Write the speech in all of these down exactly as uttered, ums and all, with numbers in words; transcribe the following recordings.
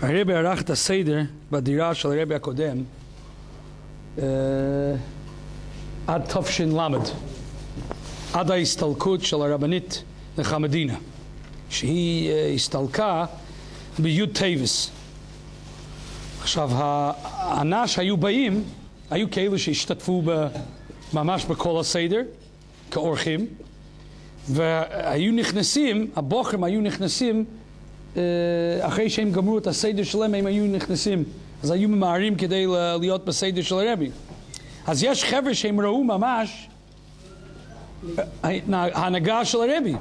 הרבי ערך את הסדר בדירה של הרבי הקודם עד תופשין למד, עד ההסתלקות של הרבנית נחמדינה, שהיא הסתלקה ביוד טייבס. עכשיו, האנש היו באים, היו כאלו שהשתתפו ממש בכל הסדר, כאורחים, והיו נכנסים, הבוחרים היו נכנסים, אחרי שהם גמרו את הסדר שלהם, הם היו נכנסים. אז היו ממהרים כדי להיות בסדר של הרבי. אז יש חבר'ה שהם ראו ממש ההנהגה של הרבי.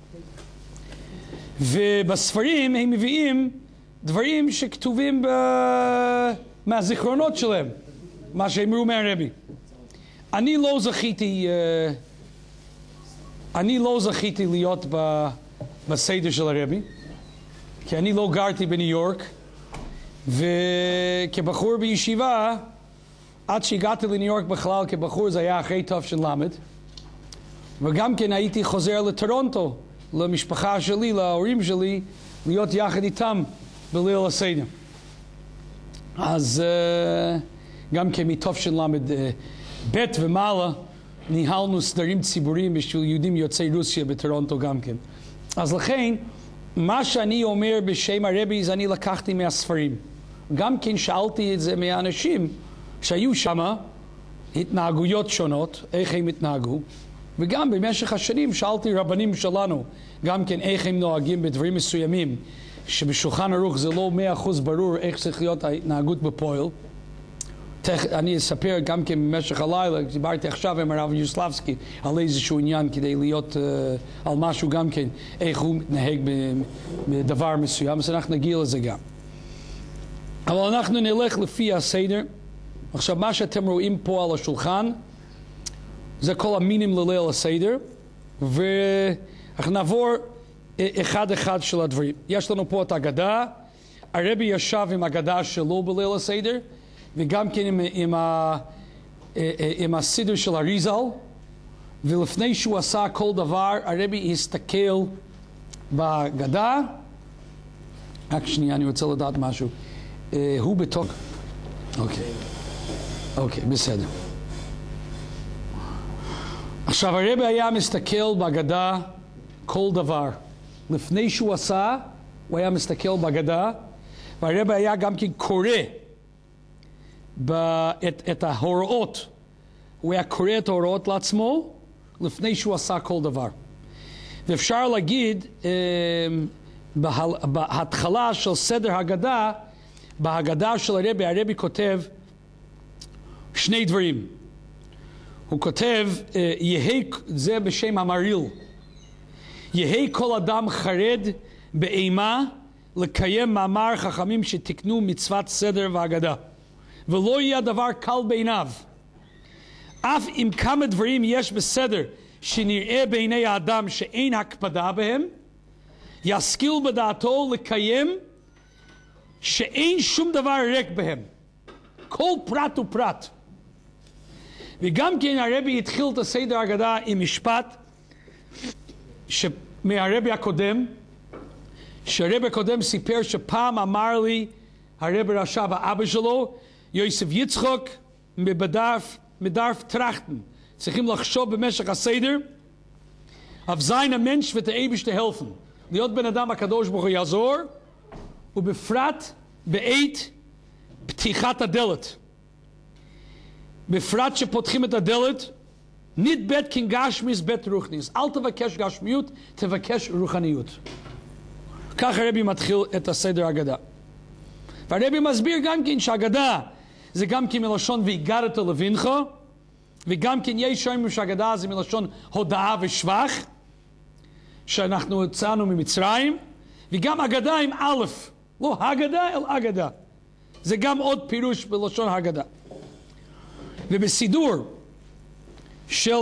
ובספרים הם מביאים דברים שכתובים ב... מהזיכרונות שלהם, מה שהם ראו מהרבי. אני לא זכיתי, אני לא זכיתי להיות ב... בסדר של הרבי, כי אני לא גרתי בניו יורק, וכבחור בישיבה, עד שהגעתי לניו יורק בכלל כבחור, זה היה אחרי תש"ל, וגם כן הייתי חוזר לטורונטו, למשפחה שלי, להורים שלי, להיות יחד איתם בליל הסדר. אז גם כן מתש"ל ב' ומעלה, ניהלנו סדרים ציבוריים בשביל יהודים יוצאי רוסיה בטורונטו גם כן. אז לכן, מה שאני אומר בשם הרבי זה אני לקחתי מהספרים. גם כן שאלתי את זה מהאנשים שהיו שם, התנהגויות שונות, איך הם התנהגו, וגם במשך השנים שאלתי רבנים שלנו, גם כן איך הם נוהגים בדברים מסוימים, שבשולחן ערוך זה לא מאה אחוז ברור איך צריך להיות ההתנהגות בפועל. אני אספר גם כן במשך הלילה, דיברתי עכשיו עם הרב יוסלבסקי על איזשהו עניין כדי להיות uh, על משהו גם כן, איך הוא מתנהג בדבר מסוים, אז אנחנו נגיע לזה גם. אבל אנחנו נלך לפי הסדר. עכשיו מה שאתם רואים פה על השולחן, זה כל המינים לליל הסדר, ואנחנו נעבור אחד אחד של הדברים. יש לנו פה את הגדה, הרבי ישב עם הגדה שלו בליל הסדר, וגם כן עם, עם, ה, עם הסדר של הריזל, ולפני שהוא עשה כל דבר, הרבי הסתכל בגדה. רק שנייה, אני רוצה לדעת משהו. הוא בתוך... אוקיי, אוקיי, בסדר. עכשיו, הרבי היה מסתכל בגדה כל דבר. לפני שהוא עשה, הוא היה מסתכל בגדה, והרבי היה גם כן קורא את, את ההוראות. הוא היה קורא את ההוראות לעצמו לפני שהוא עשה כל דבר. ואפשר להגיד אה, בה, בהתחלה של סדר הגדה, בהגדה של הרבי, הרבי כותב שני דברים. הוא כותב, אה, יהי, זה בשם המריל, יהי כל אדם חרד באימה לקיים מאמר חכמים שתקנו מצוות סדר והגדה, ולא יהיה דבר קל בעיניו. אף אם כמה דברים יש בסדר שנראה בעיני האדם שאין הקפדה בהם, ישכיל בדעתו לקיים שאין שום דבר ריק בהם, כל פרט ופרט. וגם כן הרבי התחיל את הסדר הגדה עם משפט מהרבי הקודם, שהרבי הקודם סיפר שפעם אמר לי הרבי רש"ב האבא שלו, יוסף יצחק מבדף, מדרף טראכטן, צריכים לחשוב במשך הסדר, auf seine Mensch wird der Ewigste helfen. להיות בן אדם הקדוש ברוך הוא יעזור, ובפרט בעת פתיחת הדלת. בפרט שפותחים את הדלת, נתבט כן גשמיס בית רוחניס. אל תבקש גשמיות, תבקש רוחניות. כך הרבי מתחיל את הסדר הגדה. והרבי מסביר גם כן שהגדה זה גם כן מלשון והגדת לבנך, וגם כן יש שאומרים שהגדה זה מלשון הודאה ושבח, שאנחנו יצאנו ממצרים, וגם הגדה עם א', לא הגדה אלא הגדה. זה גם עוד פירוש בלשון הגדה. ובסידור של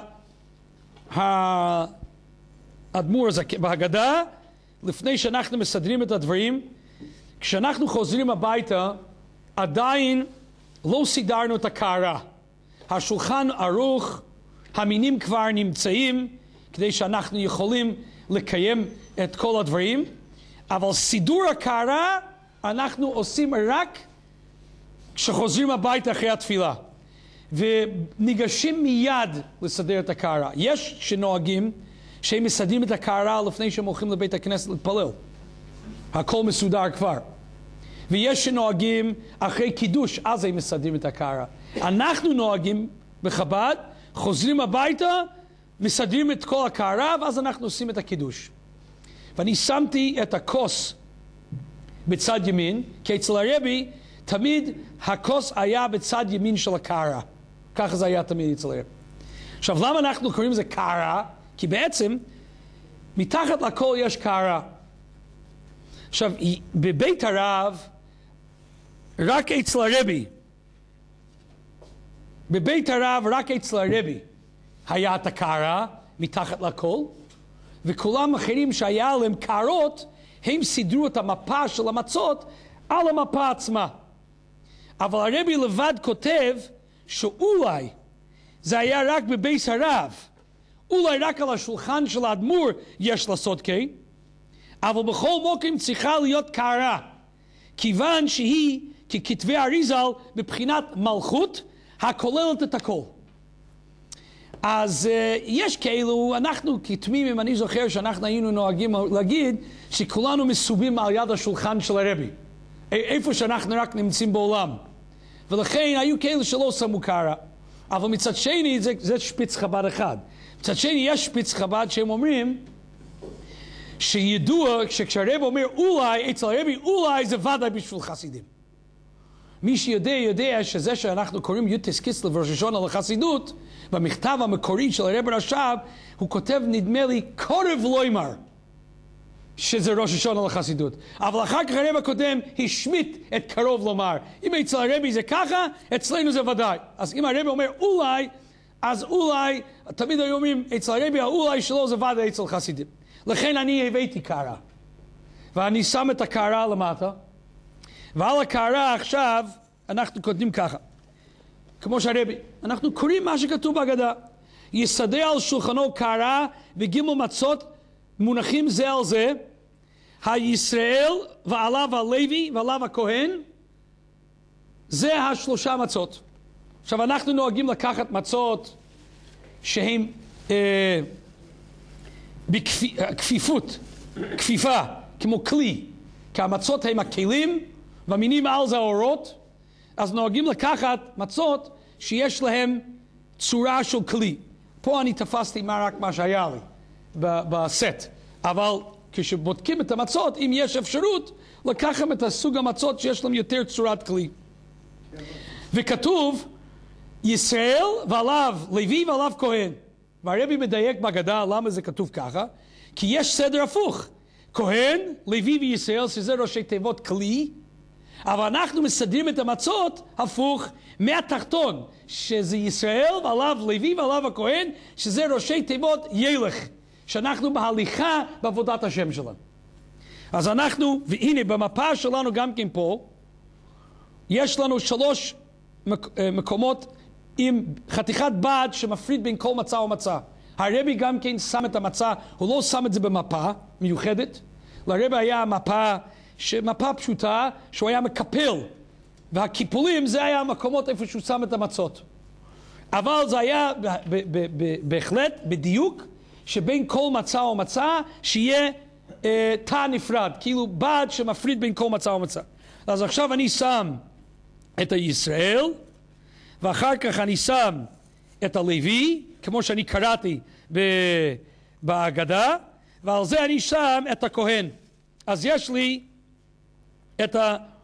האדמו"ר בהגדה, לפני שאנחנו מסדרים את הדברים, כשאנחנו חוזרים הביתה, עדיין לא סידרנו את הקערה. השולחן ערוך, המינים כבר נמצאים, כדי שאנחנו יכולים לקיים את כל הדברים, אבל סידור הקערה אנחנו עושים רק כשחוזרים הביתה אחרי התפילה. וניגשים מיד לסדר את הקערה. יש שנוהגים שהם מסדרים את הקערה לפני שהם הולכים לבית הכנסת להתפלל. הכל מסודר כבר. ויש שנוהגים אחרי קידוש, אז הם מסדרים את הקערה. אנחנו נוהגים בחב"ד, חוזרים הביתה, מסדרים את כל הקערה, ואז אנחנו עושים את הקידוש. ואני שמתי את הכוס בצד ימין, כי אצל הרבי תמיד הכוס היה בצד ימין של הקערה. ככה זה היה תמיד אצל הרבי. עכשיו, למה אנחנו קוראים לזה קערה? כי בעצם מתחת לכל יש קערה. עכשיו, בבית הרב, רק אצל הרבי, בבית הרב רק אצל הרבי היה את הקערה מתחת לכל, וכולם אחרים שהיה להם קערות, הם סידרו את המפה של המצות על המפה עצמה. אבל הרבי לבד כותב שאולי זה היה רק בבית הרב, אולי רק על השולחן של האדמו"ר יש לעשות כן, אבל בכל מקום צריכה להיות קערה, כיוון שהיא ככתבי אריזל בבחינת מלכות הכוללת את הכל. אז uh, יש כאלו, אנחנו כתמימים, אני זוכר שאנחנו היינו נוהגים להגיד שכולנו מסובים על יד השולחן של הרבי, איפה שאנחנו רק נמצאים בעולם. ולכן היו כאלו שלא שמו קערה. אבל מצד שני זה, זה שפיץ חב"ד אחד. מצד שני יש שפיץ חב"ד שהם אומרים שידוע שכשהרבי אומר אולי, אצל הרבי אולי זה ודאי בשביל חסידים. מי שיודע יודע שזה שאנחנו קוראים יוטס קיסלב ראש השונה לחסידות, במכתב המקורי של הרבי רש"ב הוא כותב נדמה לי קורב לוימר שזה ראש השונה לחסידות. אבל אחר כך הרבי הקודם השמיט את קרוב לומר. אם אצל הרבי זה ככה, אצלנו זה ודאי. אז אם הרבי אומר אולי, אז אולי, תמיד היו אומרים אצל הרבי האולי שלו זה ודאי אצל חסידים. לכן אני הבאתי קערה. ואני שם את הקערה למטה. ועל הקערה עכשיו אנחנו כותבים ככה. כמו שהרבי, אנחנו קוראים מה שכתוב בהגדה. יסדר על שולחנו קערה וגימל מצות מונחים זה על זה, הישראל ועליו הלוי ועליו הכהן, זה השלושה מצות. עכשיו אנחנו נוהגים לקחת מצות שהן אה, בכפיפות, כפיפה, כמו כלי, כי המצות הם הכלים והמינים על זה האורות, אז נוהגים לקחת מצות שיש להם צורה של כלי. פה אני תפסתי מה רק מה שהיה לי בסט, אבל כשבודקים את המצות, אם יש אפשרות, לקחת את הסוג המצות שיש להם יותר צורת כלי. וכתוב, ישראל ועליו לוי ועליו כהן. והרבי מדייק בהגדה למה זה כתוב ככה, כי יש סדר הפוך. כהן, לוי וישראל, שזה ראשי תיבות כלי, אבל אנחנו מסדרים את המצות הפוך מהתחתון, שזה ישראל ועליו לוי ועליו הכהן, שזה ראשי תיבות ילך, שאנחנו בהליכה בעבודת השם שלנו. אז אנחנו, והנה במפה שלנו גם כן פה, יש לנו שלוש מק, מקומות עם חתיכת בד שמפריד בין כל מצה ומצה. הרבי גם כן שם את המצה, הוא לא שם את זה במפה מיוחדת, לרבי היה מפה, מפה פשוטה שהוא היה מקפל, והקיפולים זה היה המקומות איפה שהוא שם את המצות. אבל זה היה ב- ב- ב- ב- בהחלט בדיוק שבין כל מצה ומצה שיהיה אה, תא נפרד, כאילו בד שמפריד בין כל מצה ומצה. אז עכשיו אני שם את הישראל, ואחר כך אני שם את הלוי, כמו שאני קראתי ב- בהגדה, ועל זה אני שם את הכהן. אז יש לי את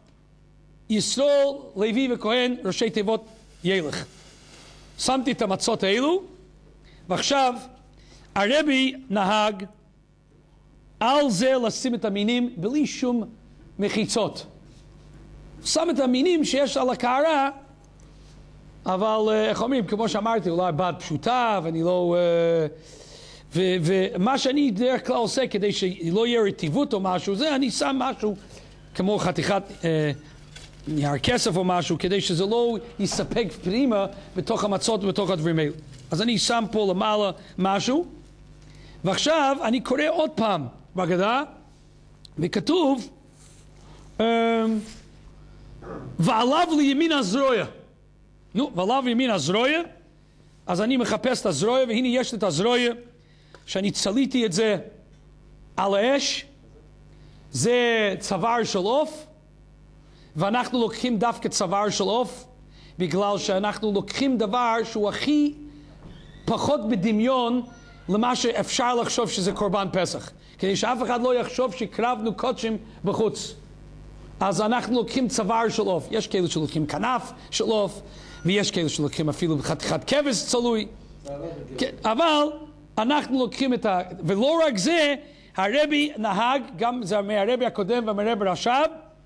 הישראל, לוי וכהן, ראשי תיבות ילך. שמתי את המצות האלו, ועכשיו הרבי נהג על זה לשים את המינים בלי שום מחיצות. שם את המינים שיש על הקערה, אבל איך אומרים, כמו שאמרתי, אולי בד פשוטה, ואני לא... ו- ומה שאני דרך כלל עושה כדי שלא יהיה רטיבות או משהו, זה אני שם משהו כמו חתיכת אה, נייר כסף או משהו, כדי שזה לא יספק פנימה בתוך המצות ובתוך הדברים האלה. אז אני שם פה למעלה משהו, ועכשיו אני קורא עוד פעם בהגדה, וכתוב, אה, ועליו לימין הזרויה. נו, ועליו לימין הזרויה, אז אני מחפש את הזרויה, והנה יש לי את הזרויה, שאני צליתי את זה על האש, זה צוואר של עוף, ואנחנו לוקחים דווקא צוואר של עוף, בגלל שאנחנו לוקחים דבר שהוא הכי פחות בדמיון למה שאפשר לחשוב שזה קורבן פסח. כדי שאף אחד לא יחשוב שקרבנו קודשים בחוץ. אז אנחנו לוקחים צוואר של עוף. יש כאלה שלוקחים כנף של עוף, ויש כאלה שלוקחים אפילו חתיכת כבש צלוי. אבל אנחנו לוקחים את ה... ולא רק זה, הרבי נהג, גם זה מהרבי הקודם ומהרבי רש"ב,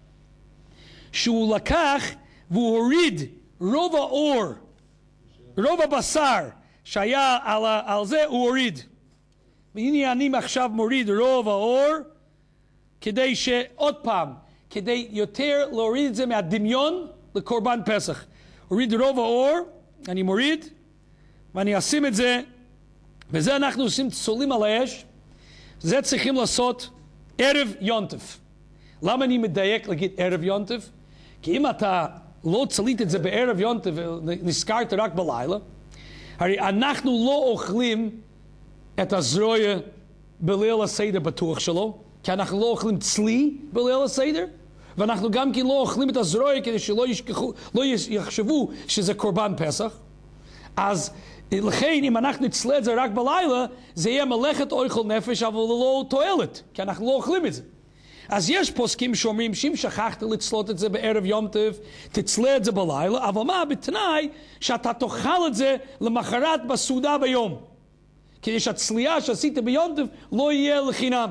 שהוא לקח והוא הוריד רוב האור, רוב הבשר שהיה על, על זה, הוא הוריד. והנה אני עכשיו מוריד רוב האור, כדי שעוד פעם, כדי יותר להוריד את זה מהדמיון לקורבן פסח. הוריד רוב האור, אני מוריד, ואני אשים את זה, וזה אנחנו עושים צולים על האש. זה צריכים לעשות ערב יונטף. למה אני מדייק להגיד ערב יונטף? כי אם אתה לא צלית את זה בערב יונטף ונזכרת רק בלילה, הרי אנחנו לא אוכלים את הזרויה בליל הסדר בטוח שלו, כי אנחנו לא אוכלים צלי בליל הסדר, ואנחנו גם כן לא אוכלים את הזרויה כדי שלא ישכחו, לא יחשבו שזה קורבן פסח. אז לכן אם אנחנו נצלה את זה רק בלילה, זה יהיה מלאכת אוכל נפש, אבל לא תועלת, כי אנחנו לא אוכלים את זה. אז יש פוסקים שאומרים שאם שכחת לצלות את זה בערב יום טוב, תצלה את זה בלילה, אבל מה? בתנאי שאתה תאכל את זה למחרת בסעודה ביום. כדי שהצלייה שעשית ביום טוב לא יהיה לחינם.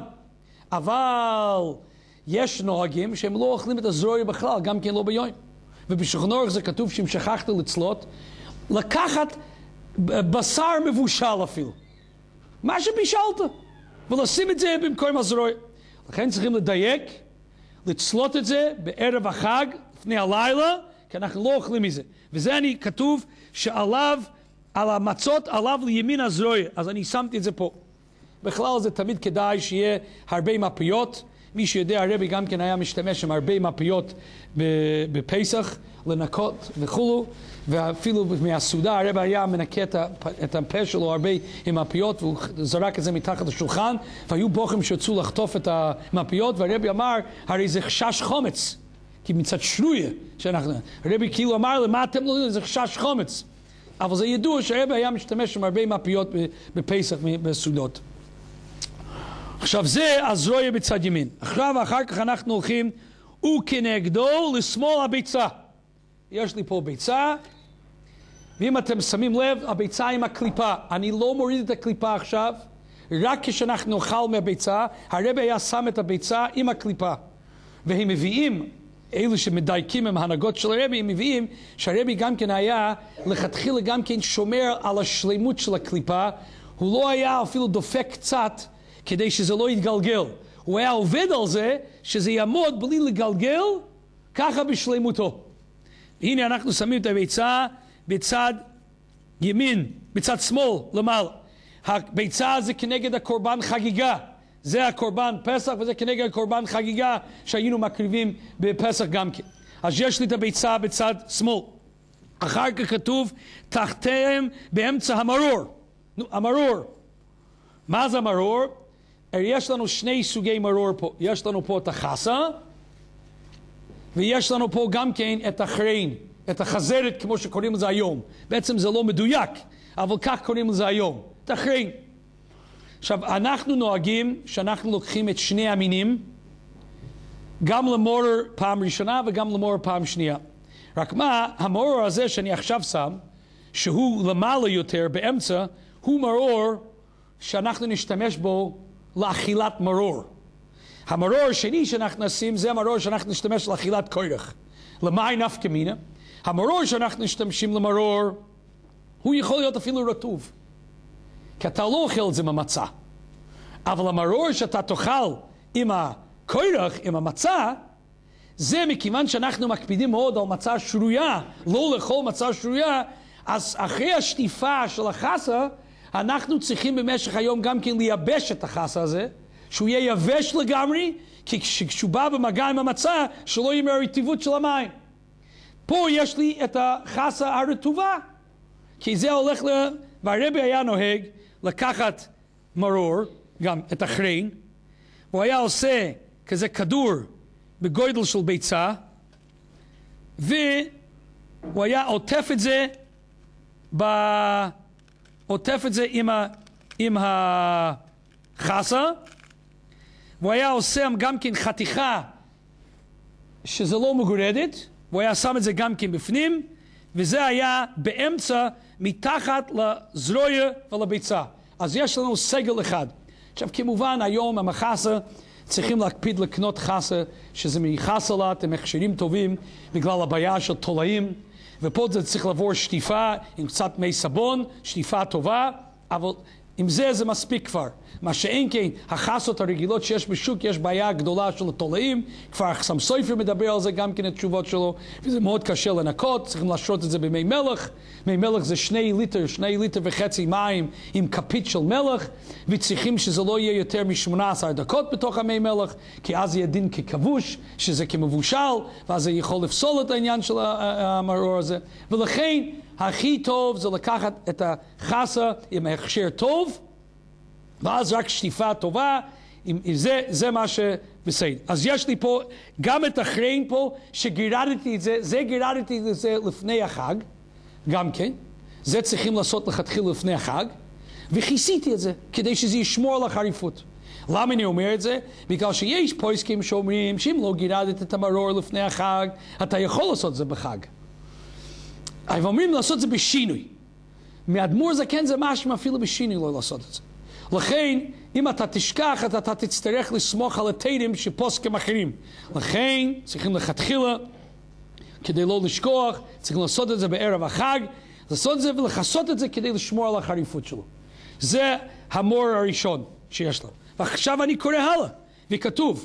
אבל יש נוהגים שהם לא אוכלים את הזרויה בכלל, גם כן לא ביום. ובשולחן ערוך זה כתוב שאם שכחת לצלות, לקחת בשר מבושל אפילו. מה שבישלת. ולשים את זה במקום הזרויה. לכן צריכים לדייק, לצלות את זה בערב החג, לפני הלילה, כי אנחנו לא אוכלים מזה. וזה אני כתוב שעליו, על המצות, עליו לימין הזרויה. אז אני שמתי את זה פה. בכלל זה תמיד כדאי שיהיה הרבה מפיות. מי שיודע, הרבי גם כן היה משתמש עם הרבה מפיות בפסח, לנקות וכולו, ואפילו מהסעודה הרבי היה מנקה את הפה שלו הרבה עם מפיות, והוא זרק את זה מתחת לשולחן, והיו בוחרים שיוצאו לחטוף את המפיות, והרבי אמר, הרי זה חשש חומץ, כי מצד שרויה שאנחנו, הרבי כאילו אמר לי, מה אתם לא יודעים, זה חשש חומץ. אבל זה ידוע שהרבי היה משתמש עם הרבה מפיות בפסח בסעודות. עכשיו זה הזרויה בצד ימין. עכשיו אחר כך אנחנו הולכים וכנגדו לשמאל הביצה. יש לי פה ביצה, ואם אתם שמים לב, הביצה עם הקליפה. אני לא מוריד את הקליפה עכשיו, רק כשאנחנו נאכל מהביצה, הרבי היה שם את הביצה עם הקליפה. והם מביאים, אלו שמדייקים עם ההנהגות של הרבי, הם מביאים שהרבי גם כן היה לכתחילה גם כן שומר על השלימות של הקליפה. הוא לא היה אפילו דופק קצת, כדי שזה לא יתגלגל. הוא היה עובד על זה שזה יעמוד בלי לגלגל, ככה בשלמותו. הנה אנחנו שמים את הביצה בצד ימין, בצד שמאל, למעלה. הביצה זה כנגד הקורבן חגיגה. זה הקורבן פסח וזה כנגד הקורבן חגיגה שהיינו מקריבים בפסח גם כן. אז יש לי את הביצה בצד שמאל. אחר כך כתוב, תחתיהם באמצע המרור. נו, המרור. מה זה המרור? יש לנו שני סוגי מרור פה. יש לנו פה את החסה, ויש לנו פה גם כן את החרין, את החזרת כמו שקוראים לזה היום. בעצם זה לא מדויק, אבל כך קוראים לזה היום. את החרין. עכשיו, אנחנו נוהגים שאנחנו לוקחים את שני המינים, גם למורר פעם ראשונה וגם למורר פעם שנייה. רק מה, המורר הזה שאני עכשיו שם, שהוא למעלה יותר באמצע, הוא מרור שאנחנו נשתמש בו לאכילת מרור. המרור השני שאנחנו נשים זה המרור שאנחנו נשתמש לאכילת קורח. למאי נפקא מינה. המרור שאנחנו משתמשים למרור, הוא יכול להיות אפילו רטוב. כי אתה לא אוכל את זה ממצה. אבל המרור שאתה תאכל עם הקורח, עם המצה, זה מכיוון שאנחנו מקפידים מאוד על מצה שרויה, לא לאכול מצה שרויה, אז אחרי השטיפה של החסה, אנחנו צריכים במשך היום גם כן לייבש את החסה הזה, שהוא יהיה יבש לגמרי, כי כשהוא בא במגע עם המצה, שלא יהיה מהרטיבות של המים. פה יש לי את החסה הרטובה, כי זה הולך ל... והרבי היה נוהג לקחת מרור, גם את החרין, והוא היה עושה כזה כדור בגודל של ביצה, והוא היה עוטף את זה, ב... עוטף את זה עם, ה... עם החסה, והוא היה עושה גם כן חתיכה שזה לא מגורדת, והוא היה שם את זה גם כן בפנים, וזה היה באמצע מתחת לזרויה ולביצה. אז יש לנו סגל אחד. עכשיו כמובן היום המחסה צריכים להקפיד לקנות חסה שזה מחסלת, הם מכשירים טובים בגלל הבעיה של תולעים, ופה זה צריך לעבור שטיפה עם קצת מי סבון, שטיפה טובה, אבל עם זה זה מספיק כבר. מה שאין כן, החסות הרגילות שיש בשוק, יש בעיה גדולה של התולעים, כבר החסם סופר מדבר על זה גם כן התשובות שלו, וזה מאוד קשה לנקות, צריכים לשרות את זה במי מלח. מי מלח זה שני ליטר, שני ליטר וחצי מים עם כפית של מלח, וצריכים שזה לא יהיה יותר מ-שמונה עשרה דקות בתוך המי מלח, כי אז יהיה דין ככבוש, שזה כמבושל, ואז זה יכול לפסול את העניין של המרור הזה. ולכן, הכי טוב זה לקחת את החסה עם הכשר טוב, ואז רק שטיפה טובה, עם, זה, זה מה שבסדר. אז יש לי פה גם את החרין פה, שגירדתי את זה, זה גירדתי את זה לפני החג, גם כן, זה צריכים לעשות לכתחילה לפני החג, וכיסיתי את זה, כדי שזה ישמור על החריפות. למה אני אומר את זה? בגלל שיש פויסקים שאומרים, שאם לא גירדת את המרור לפני החג, אתה יכול לעשות את זה בחג. אבל אומרים לעשות את זה בשינוי. מאדמו"ר זקן זה משהו אפילו בשינוי לא לעשות את זה. לכן, אם אתה תשכח, אתה, אתה תצטרך לסמוך על התירים שפוסקים אחרים. לכן, צריכים לכתחילה, כדי לא לשכוח, צריכים לעשות את זה בערב החג, לעשות את זה ולחסות את זה כדי לשמור על החריפות שלו. זה המור הראשון שיש לו. ועכשיו אני קורא הלאה, וכתוב,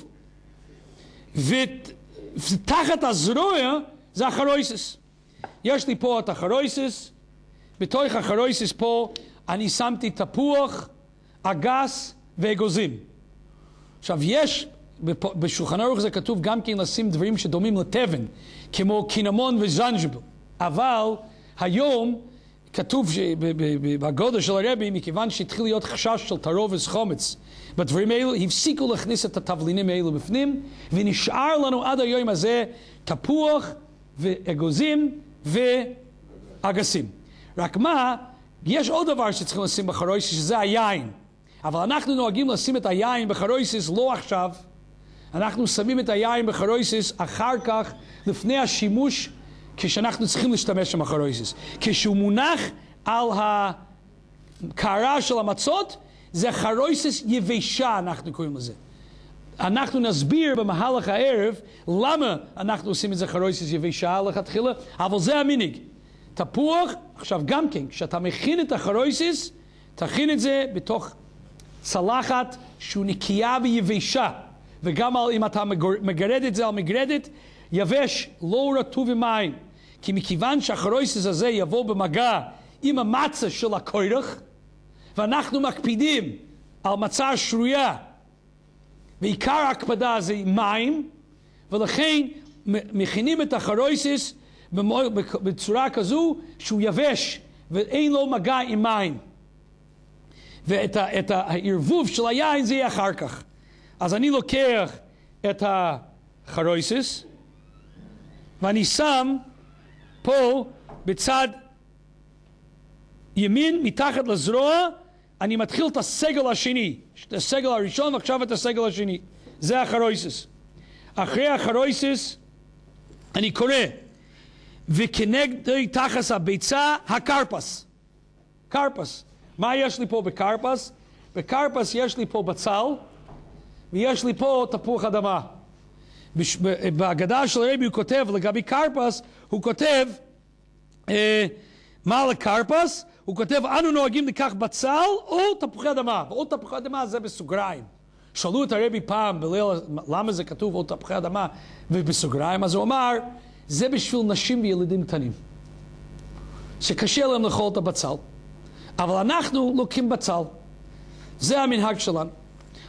ותחת הזרוע זה החרויסס. יש לי פה את החרויסס, בתוך החרויסס פה אני שמתי תפוח, אגס ואגוזים. עכשיו יש, בשולחן ערוך זה כתוב גם כן לשים דברים שדומים לתבן, כמו קינמון וזנג'בל. אבל היום כתוב בגודל של הרבי, מכיוון שהתחיל להיות חשש של תרובס חומץ, בדברים האלו הפסיקו להכניס את התבלינים האלו בפנים, ונשאר לנו עד היום הזה תפוח ואגוזים ואגסים. רק מה, יש עוד דבר שצריכים לשים בחרויסס, שזה היין. אבל אנחנו נוהגים לשים את היין בחרויסס לא עכשיו. אנחנו שמים את היין בחרויסס אחר כך, לפני השימוש, כשאנחנו צריכים להשתמש עם החרויסס. כשהוא מונח על הקערה של המצות, זה חרויסס יבשה, אנחנו קוראים לזה. אנחנו נסביר במהלך הערב למה אנחנו עושים את זה חרויסס יבשה לכתחילה, אבל זה המיניג. תפוח, עכשיו גם כן, כשאתה מכין את החרויסס, תכין את זה בתוך צלחת שהוא נקייה ויבשה, וגם אם אתה מגרד את זה על מגרדת, יבש, לא רטוב עם מים, כי מכיוון שהחרויסס הזה יבוא במגע עם המצה של הקוירח, ואנחנו מקפידים על מצה שרויה, ועיקר ההקפדה זה מים, ולכן מכינים את החרויסס בצורה כזו שהוא יבש ואין לו מגע עם מים, ואת ה, את הערבוב של היין זה יהיה אחר כך. אז אני לוקח את החרויסס ואני שם פה בצד ימין מתחת לזרוע, אני מתחיל את הסגל השני, את הסגל הראשון ועכשיו את הסגל השני. זה החרויסס. אחרי החרויסס אני קורא וכנגד תחת הביצה הקרפס. קרפס. מה יש לי פה בקרפס? בקרפס יש לי פה בצל ויש לי פה תפוח אדמה. בהגדה של הרבי הוא כותב לגבי קרפס, הוא כותב אה, מה לקרפס? הוא כותב אנו נוהגים לקח בצל או תפוחי אדמה, או תפוחי אדמה זה בסוגריים. שאלו את הרבי פעם בליל, למה זה כתוב או תפוחי אדמה ובסוגריים, אז הוא אמר זה בשביל נשים וילדים קטנים שקשה להם לאכול את הבצל, אבל אנחנו לוקחים בצל, זה המנהג שלנו.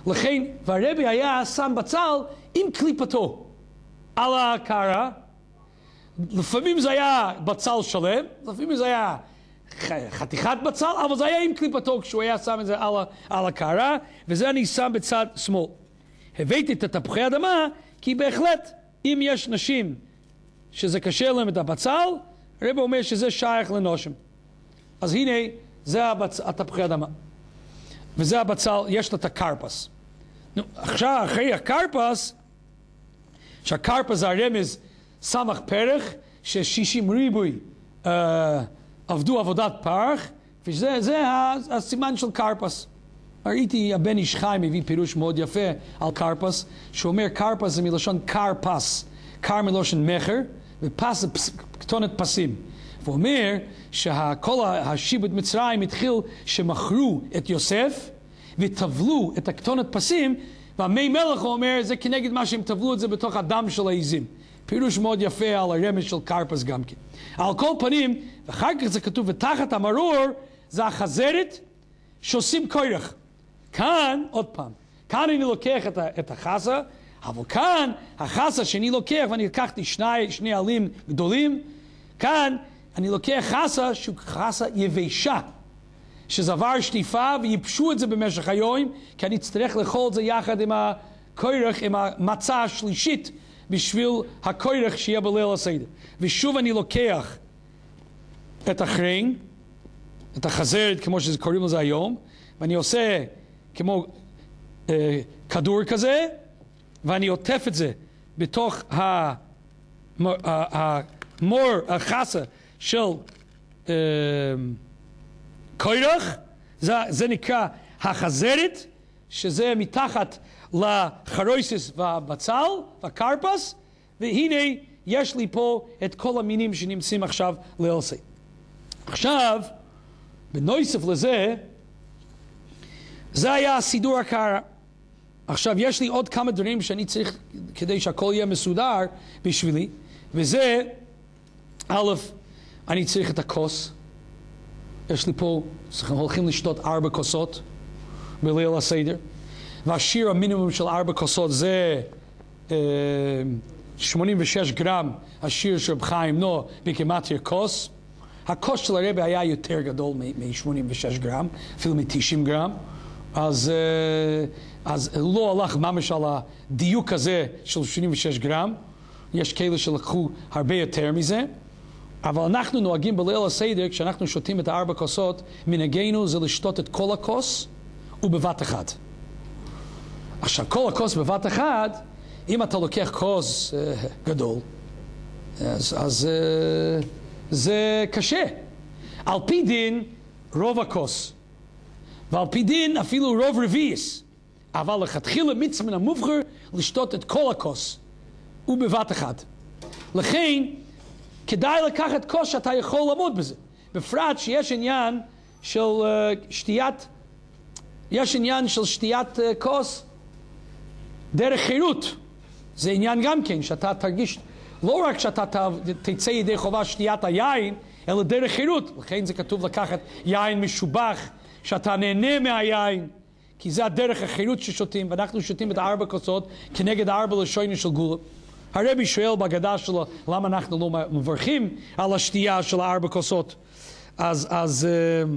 לכן, והרבי היה שם בצל עם קליפתו על הקערה. לפעמים זה היה בצל שלם, לפעמים זה היה חתיכת בצל, אבל זה היה עם קליפתו כשהוא היה שם את זה על, על הקערה, וזה אני שם בצד שמאל. הבאתי את התפוחי אדמה, כי בהחלט, אם יש נשים שזה קשה להם את הבצל, הרבי אומר שזה שייך לנושים. אז הנה, זה הבצ... התפוחי אדמה. וזה הבצל, יש לה את הקרפס. נו, עכשיו, אחרי הקרפס, שהקרפס זה הרמז סמך פרח, ששישים ריבוי uh, עבדו עבודת פרח, וזה זה הסימן של קרפס. ראיתי הבן איש חי מביא פירוש מאוד יפה על קרפס, שאומר קרפס זה מלשון קרפס, קר מלשון מחר, ופס זה פס, כתונת פסים. הוא אומר שכל השיבוד מצרים התחיל שמכרו את יוסף וטבלו את הכתונת פסים, והמי מלך הוא אומר זה כנגד מה שהם טבלו את זה בתוך הדם של העזים. פירוש מאוד יפה על הרמז של קרפס גם כן. על כל פנים, ואחר כך זה כתוב ותחת המרור זה החזרת שעושים קורח. כאן, עוד פעם, כאן אני לוקח את, את החסה, אבל כאן החסה שאני לוקח, ואני לקחתי שני, שני עלים גדולים, כאן אני לוקח חסה שהוא חסה יבשה, שזה עבר שטיפה ויפשו את זה במשך היום, כי אני אצטרך לאכול את זה יחד עם הקורח, עם המצה השלישית, בשביל הקורח שיהיה בליל הסדר. ושוב אני לוקח את החרין, את החזרת כמו שקוראים לזה היום, ואני עושה כמו אה, כדור כזה, ואני עוטף את זה בתוך המור, המור, החסה של אה, קורח, זה, זה נקרא החזרת, שזה מתחת לחרויסס והבצל והקרפס, והנה יש לי פה את כל המינים שנמצאים עכשיו לאלסי. עכשיו, בנוסף לזה, זה היה הסידור הקערה. עכשיו יש לי עוד כמה דברים שאני צריך כדי שהכל יהיה מסודר בשבילי, וזה, א', אני צריך את הכוס. יש לי פה, הולכים לשתות ארבע כוסות בליל הסדר. והשיר המינימום של ארבע כוסות זה אה, שמונים ושש גרם, השיר של רב חיים נוע בגימטריה כוס. הכוס של הרבי היה יותר גדול מ-שמונים ושש גרם, אפילו מ-תשעים גרם. אז, אה, אז לא הלך ממש על הדיוק הזה של שמונים ושש גרם. יש כאלה שלקחו הרבה יותר מזה. אבל אנחנו נוהגים בליל הסדר, כשאנחנו שותים את הארבע כוסות, מנהגנו זה לשתות את כל הכוס ובבת אחת. עכשיו, כל הכוס בבת אחת, אם אתה לוקח כוס אה, גדול, אז, אז אה, זה קשה. על פי דין, רוב הכוס. ועל פי דין, אפילו רוב רביעיס. אבל לכתחילה מצווה מן המובחר לשתות את כל הכוס, ובבת אחת. לכן, כדאי לקחת כוס שאתה יכול לעמוד בזה. בפרט שיש עניין של uh, שתיית, יש עניין של שתיית uh, כוס, דרך חירות. זה עניין גם כן, שאתה תרגיש, לא רק שאתה תצא ידי חובה שתיית היין, אלא דרך חירות. לכן זה כתוב לקחת יין משובח, שאתה נהנה מהיין, כי זה הדרך החירות ששותים, ואנחנו שותים את הארבע כוסות כנגד הארבע לשונות של גאולה. הרבי שואל בהגדה שלו, למה אנחנו לא מברכים על השתייה של הארבע כוסות? אז, אז uh,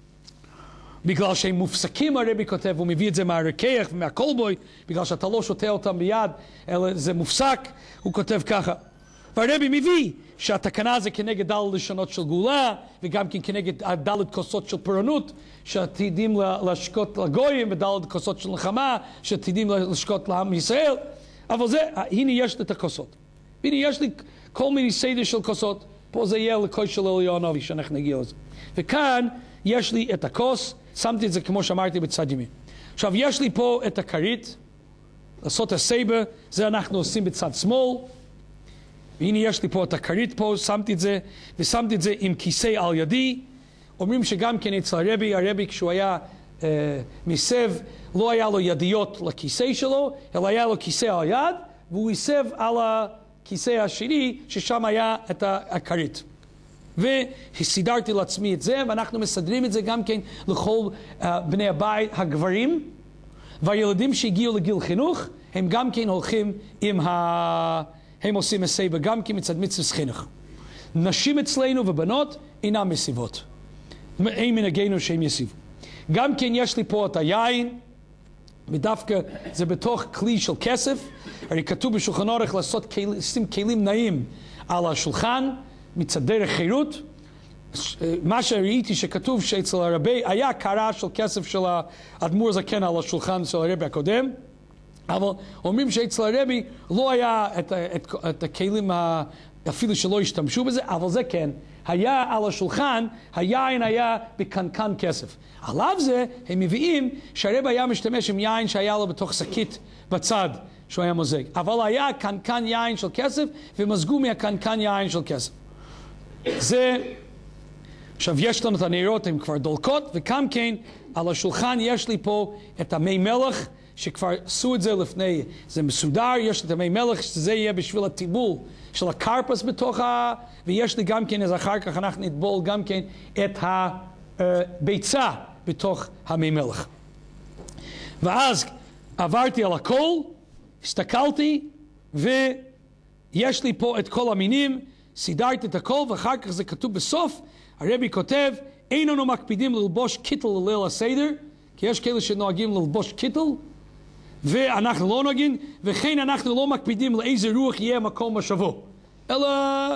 בגלל שהם מופסקים, הרבי כותב, הוא מביא את זה מהרקיח ומהקולבוי, בגלל שאתה לא שותה אותם ביד, אלא זה מופסק, הוא כותב ככה. והרבי מביא שהתקנה זה כנגד ד' לשונות של גאולה, וגם כן כנגד ד' כוסות של פורענות, שעתידים לשקוט לגויים, וד' כוסות של נחמה, שעתידים לשקוט לעם ישראל. אבל זה, הנה יש לי את הכוסות. הנה יש לי כל מיני סדר של כוסות. פה זה יהיה לכוס של אליון אבי, שאנחנו נגיע לזה. וכאן יש לי את הכוס, שמתי את זה כמו שאמרתי בצד ימין. עכשיו יש לי פה את הכרית, לעשות הסייבר, זה אנחנו עושים בצד שמאל. והנה יש לי פה את הכרית פה, שמתי את זה, ושמתי את זה עם כיסא על ידי. אומרים שגם כן אצל הרבי, הרבי כשהוא היה אה, מסב, לא היה לו ידיות לכיסא שלו, אלא היה לו כיסא על יד, והוא ייסב על הכיסא השני, ששם היה את הכרית. וסידרתי לעצמי את זה, ואנחנו מסדרים את זה גם כן לכל uh, בני הבית הגברים, והילדים שהגיעו לגיל חינוך, הם גם כן הולכים עם ה... הם עושים מסייבה גם כן מצד מצוות חינוך. נשים אצלנו ובנות אינם מסיבות. אין מנהגנו שהם יסיבו. גם כן יש לי פה את היין, ודווקא זה בתוך כלי של כסף. הרי כתוב בשולחן אורך לעשות לשים כלים נעים על השולחן מצד דרך חירות. מה שראיתי שכתוב שאצל הרבי היה קרה של כסף של האדמו"ר זקן על השולחן של הרבי הקודם, אבל אומרים שאצל הרבי לא היה את, את, את הכלים אפילו שלא השתמשו בזה, אבל זה כן, היה על השולחן, היין היה בקנקן כסף. עליו זה הם מביאים שהרבי היה משתמש עם יין שהיה לו בתוך שקית בצד שהוא היה מוזג, אבל היה קנקן יין של כסף ומזגו מהקנקן יין של כסף. זה, עכשיו יש לנו את הנערות, הן כבר דולקות, וכאן כן על השולחן יש לי פה את המי מלח שכבר עשו את זה לפני, זה מסודר, יש את המי מלח שזה יהיה בשביל הטיבול של הקרפס בתוך ה... ויש לי גם כן, אז אחר כך אנחנו נטבול גם כן את הביצה בתוך המי מלח. ואז עברתי על הכל, הסתכלתי, ויש לי פה את כל המינים, סידרתי את הכל, ואחר כך זה כתוב בסוף, הרבי כותב, אין לנו מקפידים ללבוש קיטל לליל הסדר, כי יש כאלה שנוהגים ללבוש קיטל, ואנחנו לא נוהגים, וכן אנחנו לא מקפידים לאיזה רוח יהיה מקום השבוע. אלא,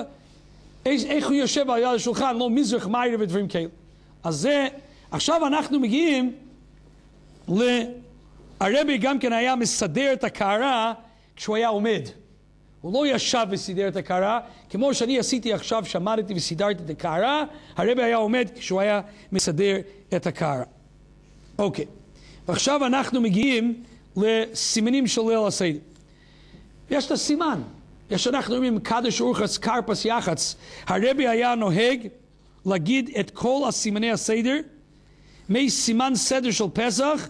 איך הוא יושב על יד השולחן, לא מזרח מיירה ודברים כאלה. אז זה, עכשיו אנחנו מגיעים ל... הרבי גם כן היה מסדר את הקערה כשהוא היה עומד. הוא לא ישב וסידר את הקערה, כמו שאני עשיתי עכשיו, שמרתי וסידרתי את הקערה, הרבי היה עומד כשהוא היה מסדר את הקערה. אוקיי, ועכשיו אנחנו מגיעים לסימנים של ליל הסדר. יש את הסימן, יש אנחנו אומרים קדש אורחס קרפס יחץ, הרבי היה נוהג להגיד את כל הסימני הסדר, מסימן סדר של פסח,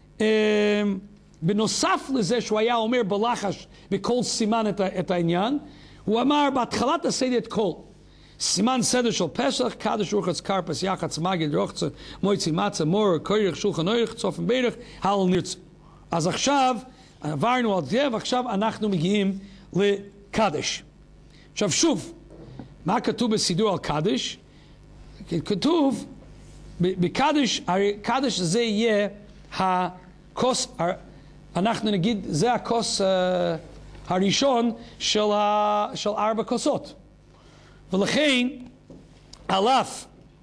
בנוסף לזה שהוא היה אומר בלחש בכל סימן את, את העניין, הוא אמר בהתחלת הסדר את כל סימן סדר של פסח, קדש אורחס קרפס יחץ מגד רוחצה מויצי מצה מור קוירך שולחן אורך צופן בירך הל נרצה. אז עכשיו עברנו על זה ועכשיו אנחנו מגיעים לקדש. עכשיו שוב, מה כתוב בסידור על קדש? כתוב בקדש, הרי קדש זה יהיה הכוס, אנחנו נגיד זה הכוס uh, הראשון של, ה, של ארבע כוסות, ולכן על אף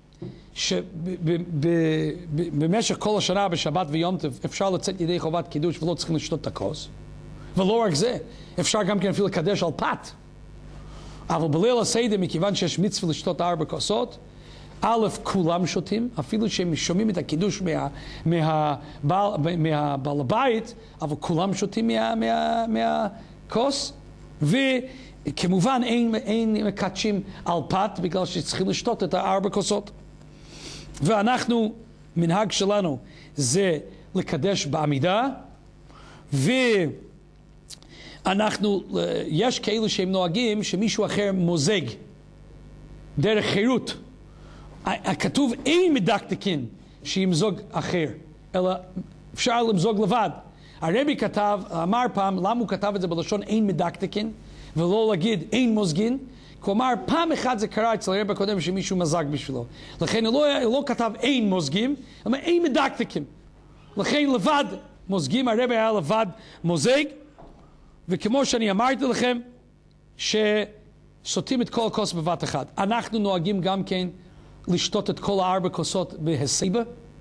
שבמשך כל השנה בשבת ויום טוב אפשר לצאת ידי חובת קידוש ולא צריכים לשתות את הכוס, ולא רק זה, אפשר גם כן אפילו לקדש על פת, אבל בליל הסדר מכיוון שיש מצווה לשתות ארבע כוסות, א', כולם שותים, אפילו שהם שומעים את הקידוש מה, מה, מה, מהבעל הבית, אבל כולם שותים מה, מה, מהכוס, וכמובן אין, אין מקדשים על פת, בגלל שצריכים לשתות את הארבע כוסות. ואנחנו, מנהג שלנו, זה לקדש בעמידה, ואנחנו, יש כאלו שהם נוהגים שמישהו אחר מוזג, דרך חירות, הכתוב אין מדקדקין שימזוג אחר, אלא אפשר למזוג לבד. הרבי כתב, אמר פעם, למה הוא כתב את זה בלשון אין מדקדקין, ולא להגיד אין מוזגין? כלומר, פעם אחת זה קרה אצל הרבי הקודם שמישהו מזג בשבילו. לכן הוא לא, הוא לא כתב אין מוזגים, אלא אין מדקדקין. לכן לבד מוזגים, הרבי היה לבד מוזג, וכמו שאני אמרתי לכם, ששותים את כל הכוס בבת אחת. אנחנו נוהגים גם כן לשתות את כל הארבע כוסות בהסייבה,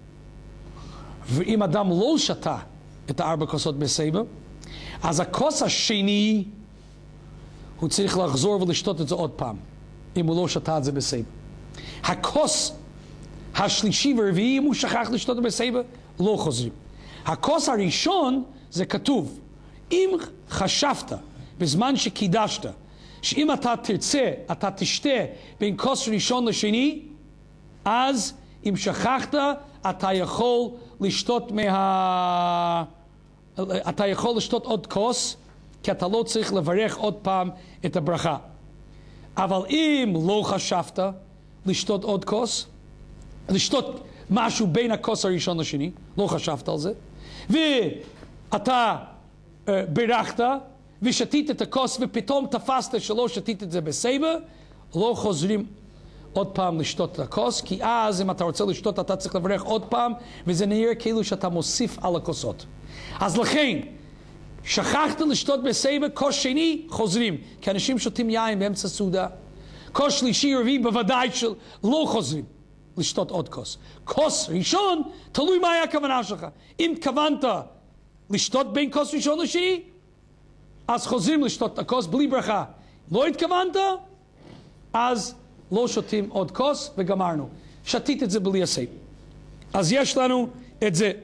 ואם אדם לא שתה את הארבע כוסות בהסייבה, אז הכוס השני הוא צריך לחזור ולשתות את זה עוד פעם, אם הוא לא שתה את זה בסייבה. הכוס השלישי והרביעי, אם הוא שכח לשתות את זה בסייבה, לא חוזרים. הכוס הראשון זה כתוב, אם חשבת בזמן שקידשת, שאם אתה תרצה, אתה תשתה בין כוס ראשון לשני, אז אם שכחת, אתה יכול לשתות מה... אתה יכול לשתות עוד כוס, כי אתה לא צריך לברך עוד פעם את הברכה. אבל אם לא חשבת לשתות עוד כוס, לשתות משהו בין הכוס הראשון לשני, לא חשבת על זה, ואתה אה, בירכת, ושתית את הכוס, ופתאום תפסת שלא שתית את זה בסבב, לא חוזרים עוד פעם לשתות את הכוס, כי אז אם אתה רוצה לשתות אתה צריך לברך עוד פעם, וזה נראה כאילו שאתה מוסיף על הכוסות. אז לכן, שכחת לשתות בסבב, כוס שני חוזרים, כי אנשים שותים יין באמצע סעודה. כוס שלישי רביעי בוודאי שלא חוזרים לשתות עוד כוס. כוס ראשון, תלוי מה היה הכוונה שלך. אם כוונת לשתות בין כוס ראשון לשני, אז חוזרים לשתות את הכוס בלי ברכה. לא התכוונת, אז לא שותים עוד כוס וגמרנו. שתית את זה בלי הסבב. אז יש לנו את זה.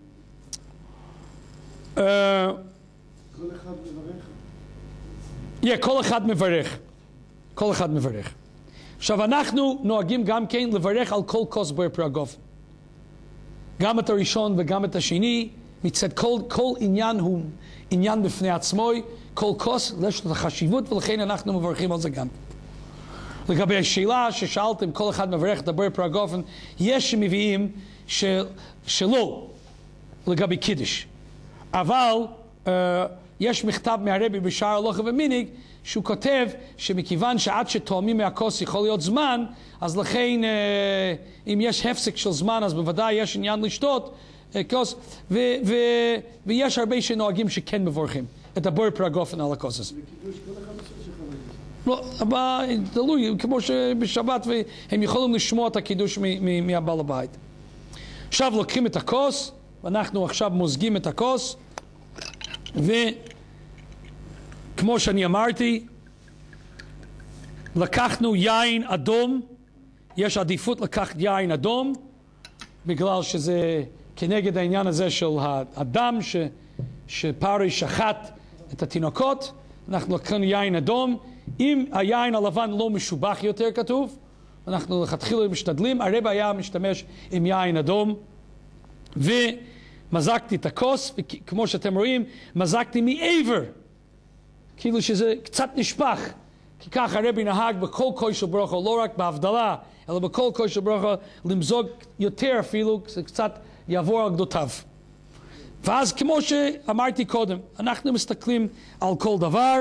Uh, כל אחד מברך? yeah, כל אחד מברך. כל אחד מברך. עכשיו אנחנו נוהגים גם כן לברך על כל כוס בוער פרי הגופן. גם את הראשון וגם את השני. מצד כל, כל עניין הוא עניין בפני עצמו. כל כוס יש לו החשיבות, ולכן אנחנו מברכים על זה גם. לגבי השאלה ששאלתם, כל אחד מברך את הבוער פרי הגופן, יש שמביאים של, שלא לגבי קידוש. אבל uh, יש מכתב מהרבי בשער הלכה ומיניג, שהוא כותב שמכיוון שעד שתואמים מהכוס יכול להיות זמן, אז לכן uh, אם יש הפסק של זמן, אז בוודאי יש עניין לשתות uh, כוס, ו- ו- ויש הרבה שנוהגים שכן מברכים את הבוער פרי הגופן על הכוס הזה. בקידוש כל אחד עושה שחרר. לא, אבל תלוי, כמו שבשבת והם יכולים לשמוע את הקידוש מ- מ- מהבעל הבית. עכשיו לוקחים את הכוס, ואנחנו עכשיו מוזגים את הכוס, וכמו שאני אמרתי, לקחנו יין אדום, יש עדיפות לקחת יין אדום, בגלל שזה כנגד העניין הזה של הדם ש, שפרי שחט את התינוקות. אנחנו לקחנו יין אדום. אם היין הלבן לא משובח יותר כתוב, אנחנו לכתחילה משתדלים. הרב היה משתמש עם יין אדום, ומזגתי את הכוס, וכמו שאתם רואים, מזגתי מעבר, כאילו שזה קצת נשפך, כי כך הרבי נהג בכל קודש וברוכה, לא רק בהבדלה, אלא בכל קודש וברוכה, למזוג יותר אפילו, זה קצת יעבור על גדותיו. ואז כמו שאמרתי קודם, אנחנו מסתכלים על כל דבר,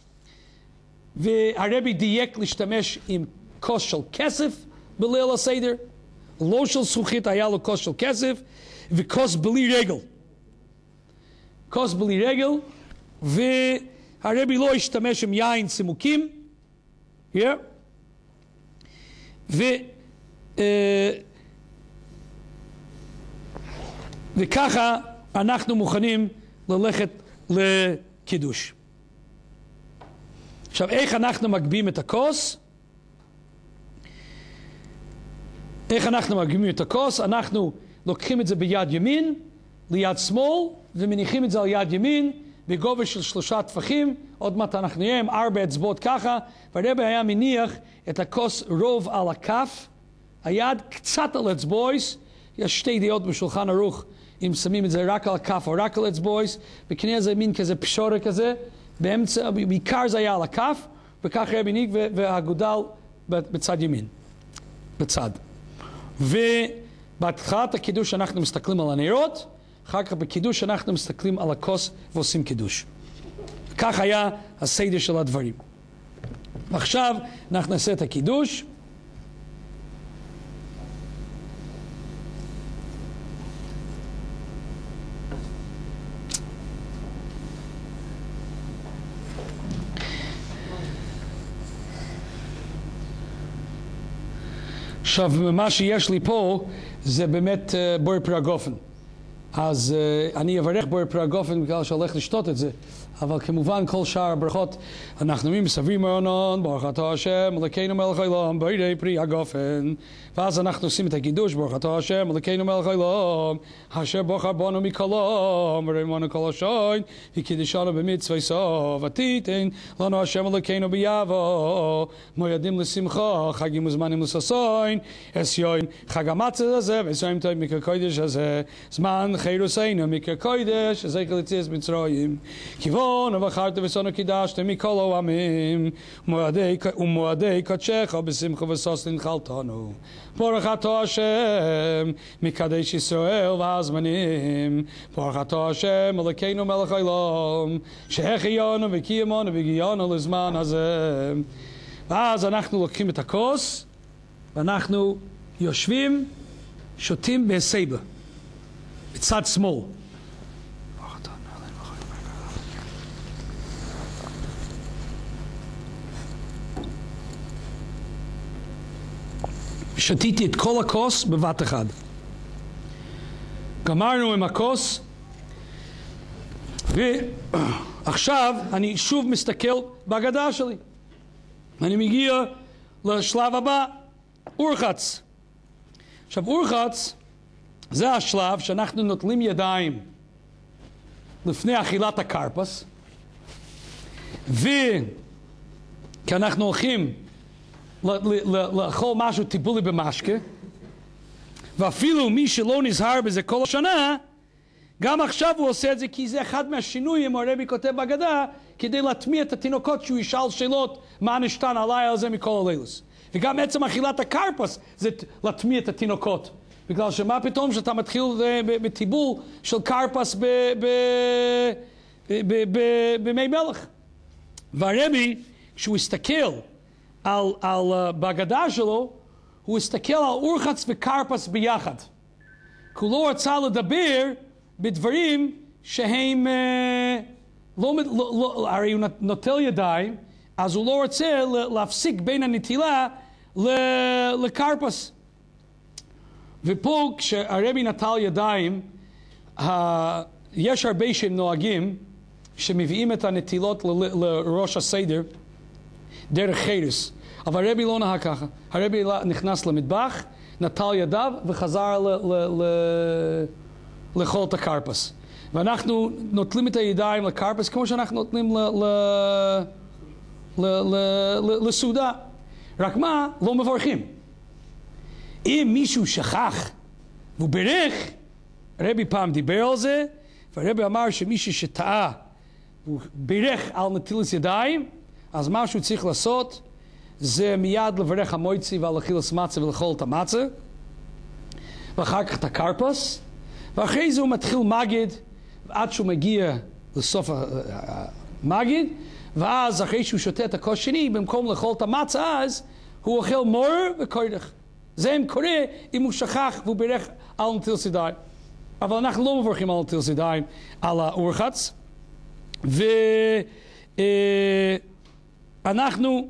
והרבי דייק להשתמש עם כוס של כסף בליל הסדר, לא של זכוכית, היה לו כוס של כסף, וכוס בלי רגל. כוס בלי רגל, והרבי לא השתמש עם יין צימוקים, yeah. ו, uh, וככה אנחנו מוכנים ללכת לקידוש. עכשיו, איך אנחנו מגביהים את הכוס? איך אנחנו מגביהים את הכוס? אנחנו לוקחים את זה ביד ימין, ליד שמאל, ומניחים את זה על יד ימין, בגובה של שלושה טפחים. עוד מעט אנחנו נראה עם ארבע אצבעות ככה, והרבי היה מניח את הכוס רוב על הכף, היד קצת על אצבויס. יש שתי דעות בשולחן ערוך, אם שמים את זה רק על הכף או רק על אצבויס, וכנראה זה מין כזה פשורה כזה, באמצע, בעיקר זה היה על הכף, וכך הרבי ניק, והגודל בצד ימין, בצד. ובהתחלת הקידוש אנחנו מסתכלים על הנרות, אחר כך בקידוש אנחנו מסתכלים על הכוס ועושים קידוש. כך היה הסדר של הדברים. ועכשיו אנחנו נעשה את הקידוש. עכשיו, מה שיש לי פה זה באמת uh, בוער פרי הגופן. אז uh, אני אברך בוער פרי הגופן בגלל שהולך לשתות את זה. אבל כמובן כל שאר הברכות אנחנו אומרים מסביב מעונן, ברוך אתה השם, אלוקינו מלך העולם, בוער פרי הגופן. ואז אנחנו עושים את הקידוש, ברוך אתה השם, אלוקינו מלך העולם, אשר בוחר בנו מכלום, ורימנו כל השוין, וקידשנו במצווה סוף, ותיתן לנו השם אלוקינו ביבוא, מועדים לשמחה, חגים וזמנים לששון, אסיון, חג המצה הזה, ועשרים טוב מקרא קודש הזה, זמן חירוסנו מקרא קודש, זכר ליציאת מצרים. כיוון ציון ובחרת ושונא קידשתם מכל העמים ומועדי קדשך בשמחה וששון נחלתנו. ברוך אתה השם מקדש ישראל והזמנים. ברוך אתה השם אלוקינו מלך העולם שהחיינו וקיימנו והגיענו לזמן הזה. ואז אנחנו לוקחים את הכוס ואנחנו יושבים שותים בסייבה בצד שמאל. שתיתי את כל הכוס בבת אחד. גמרנו עם הכוס, ועכשיו אני שוב מסתכל בהגדה שלי. אני מגיע לשלב הבא, אורחץ. עכשיו אורחץ זה השלב שאנחנו נוטלים ידיים לפני אכילת הקרפס, וכי אנחנו הולכים לאכול משהו טיפולי במשקה, ואפילו מי שלא נזהר בזה כל השנה, גם עכשיו הוא עושה את זה, כי זה אחד מהשינויים הרבי כותב בהגדה, כדי להטמיע את התינוקות, שהוא ישאל שאלות מה נשתן עליי על זה מכל הלילוס. וגם עצם אכילת הקרפס זה להטמיע את התינוקות, בגלל שמה פתאום שאתה מתחיל בטיבול של קרפס במי מלך. והרבי כשהוא הסתכל על, על uh, בהגדה שלו, הוא הסתכל על אורחץ וקרפס ביחד. כי הוא לא רצה לדבר בדברים שהם, uh, לא, לא, לא, הרי הוא נוטל ידיים, אז הוא לא רוצה להפסיק בין הנטילה לקרפס. ופה כשהרבי נטל ידיים, uh, יש הרבה שהם נוהגים, שמביאים את הנטילות ל, לראש הסדר, דרך חרס. אבל הרבי לא נהג ככה. הרבי נכנס למטבח, נטל ידיו וחזר לאכול את הקרפס. ואנחנו נוטלים את הידיים לקרפס כמו שאנחנו נוטלים לסעודה. רק מה? לא מברכים. אם מישהו שכח והוא בירך, הרבי פעם דיבר על זה, והרבי אמר שמישהו שטעה והוא בירך על נטילת ידיים, אז מה שהוא צריך לעשות זה מיד לברך המויצי ועל אכילת מצה ולאכול את המצה, ואחר כך את הקרפס, ואחרי זה הוא מתחיל מגיד עד שהוא מגיע לסוף המגיד, ואז אחרי שהוא שותה את הכוס שני, במקום לאכול את המצה אז הוא אוכל מור וקודח. זה אם קורה אם הוא שכח והוא בירך על נטילת ידיים. אבל אנחנו לא מברכים על נטילת ידיים על האורחץ. ו... אנחנו,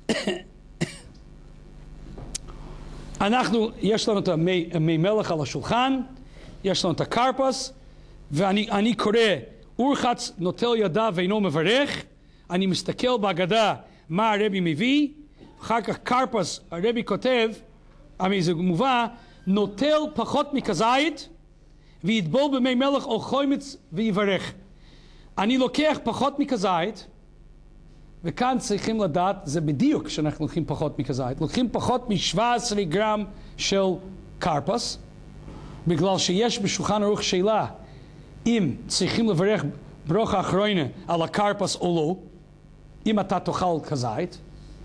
אנחנו, יש לנו את המי, המי מלך על השולחן, יש לנו את הקרפס, ואני אני קורא, אורחץ נוטל ידיו ואינו מברך, אני מסתכל בהגדה מה הרבי מביא, אחר כך קרפס, הרבי כותב, אמי זה מובא, נוטל פחות מכזית, ויטבול במי מלך או חוימץ ויברך. אני לוקח פחות מכזית, וכאן צריכים לדעת, זה בדיוק שאנחנו לוקחים פחות מכזית. לוקחים פחות מ-שבע עשרה גרם של קרפס, בגלל שיש בשולחן ערוך שאלה, אם צריכים לברך ברכה אחרונה על הקרפס או לא, אם אתה תאכל כזית.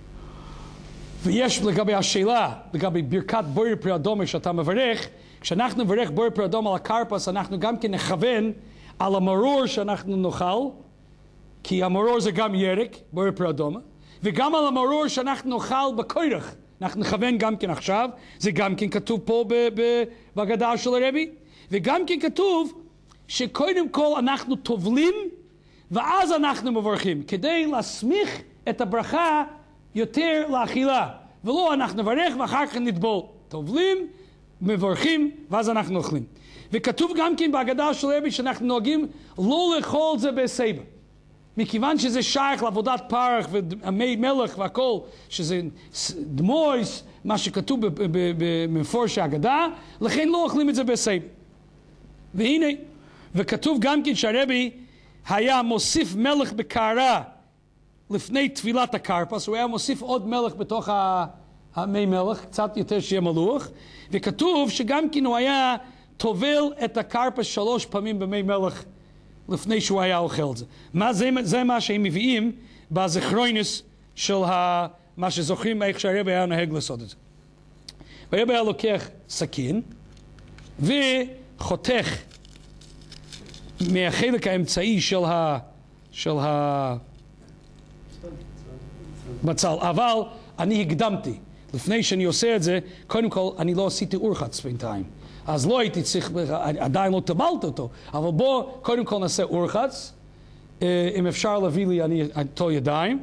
ויש לגבי השאלה, לגבי ברכת בורא פרי אדומה שאתה מברך, כשאנחנו נברך בורא פרי אדומה על הקרפס, אנחנו גם כן נכוון על המרור שאנחנו נאכל, כי המרור זה גם ירק, בורא פרי אדומה, וגם על המרור שאנחנו נאכל בקודח, אנחנו נכוון גם כן עכשיו, זה גם כן כתוב פה בהגדה של הרבי, וגם כן כתוב שקודם כל אנחנו טובלים, ואז אנחנו מברכים, כדי להסמיך את הברכה יותר לאכילה, ולא אנחנו נברך ואחר כך נטבול. טובלים, מברכים, ואז אנחנו אוכלים. וכתוב גם כן בהגדה של הרבי שאנחנו נוהגים לא לאכול זה בסייבה. מכיוון שזה שייך לעבודת פרח ומי מלך והכל, שזה דמויס, מה שכתוב במפורש ההגדה, לכן לא אוכלים את זה בסייבה. והנה, וכתוב גם כן שהרבי היה מוסיף מלך בקערה לפני טבילת הקרפס, הוא היה מוסיף עוד מלך בתוך המי מלך, קצת יותר שיהיה מלוח, וכתוב שגם כן הוא היה טובל את הקרפס שלוש פעמים במי מלך לפני שהוא היה אוכל את זה. מה זה, זה מה שהם מביאים בזכרוינס של ה, מה שזוכרים איך שהרב היה נהג לעשות את זה. והרב היה לוקח סכין וחותך מהחלק האמצעי של ה... של ה... בצל. אבל אני הקדמתי. לפני שאני עושה את זה, קודם כל אני לא עשיתי אורחץ בינתיים. אז לא הייתי צריך, עדיין לא טבלת אותו. אבל בוא, קודם כל נעשה אורחץ. אם אפשר להביא לי אני איתו ידיים.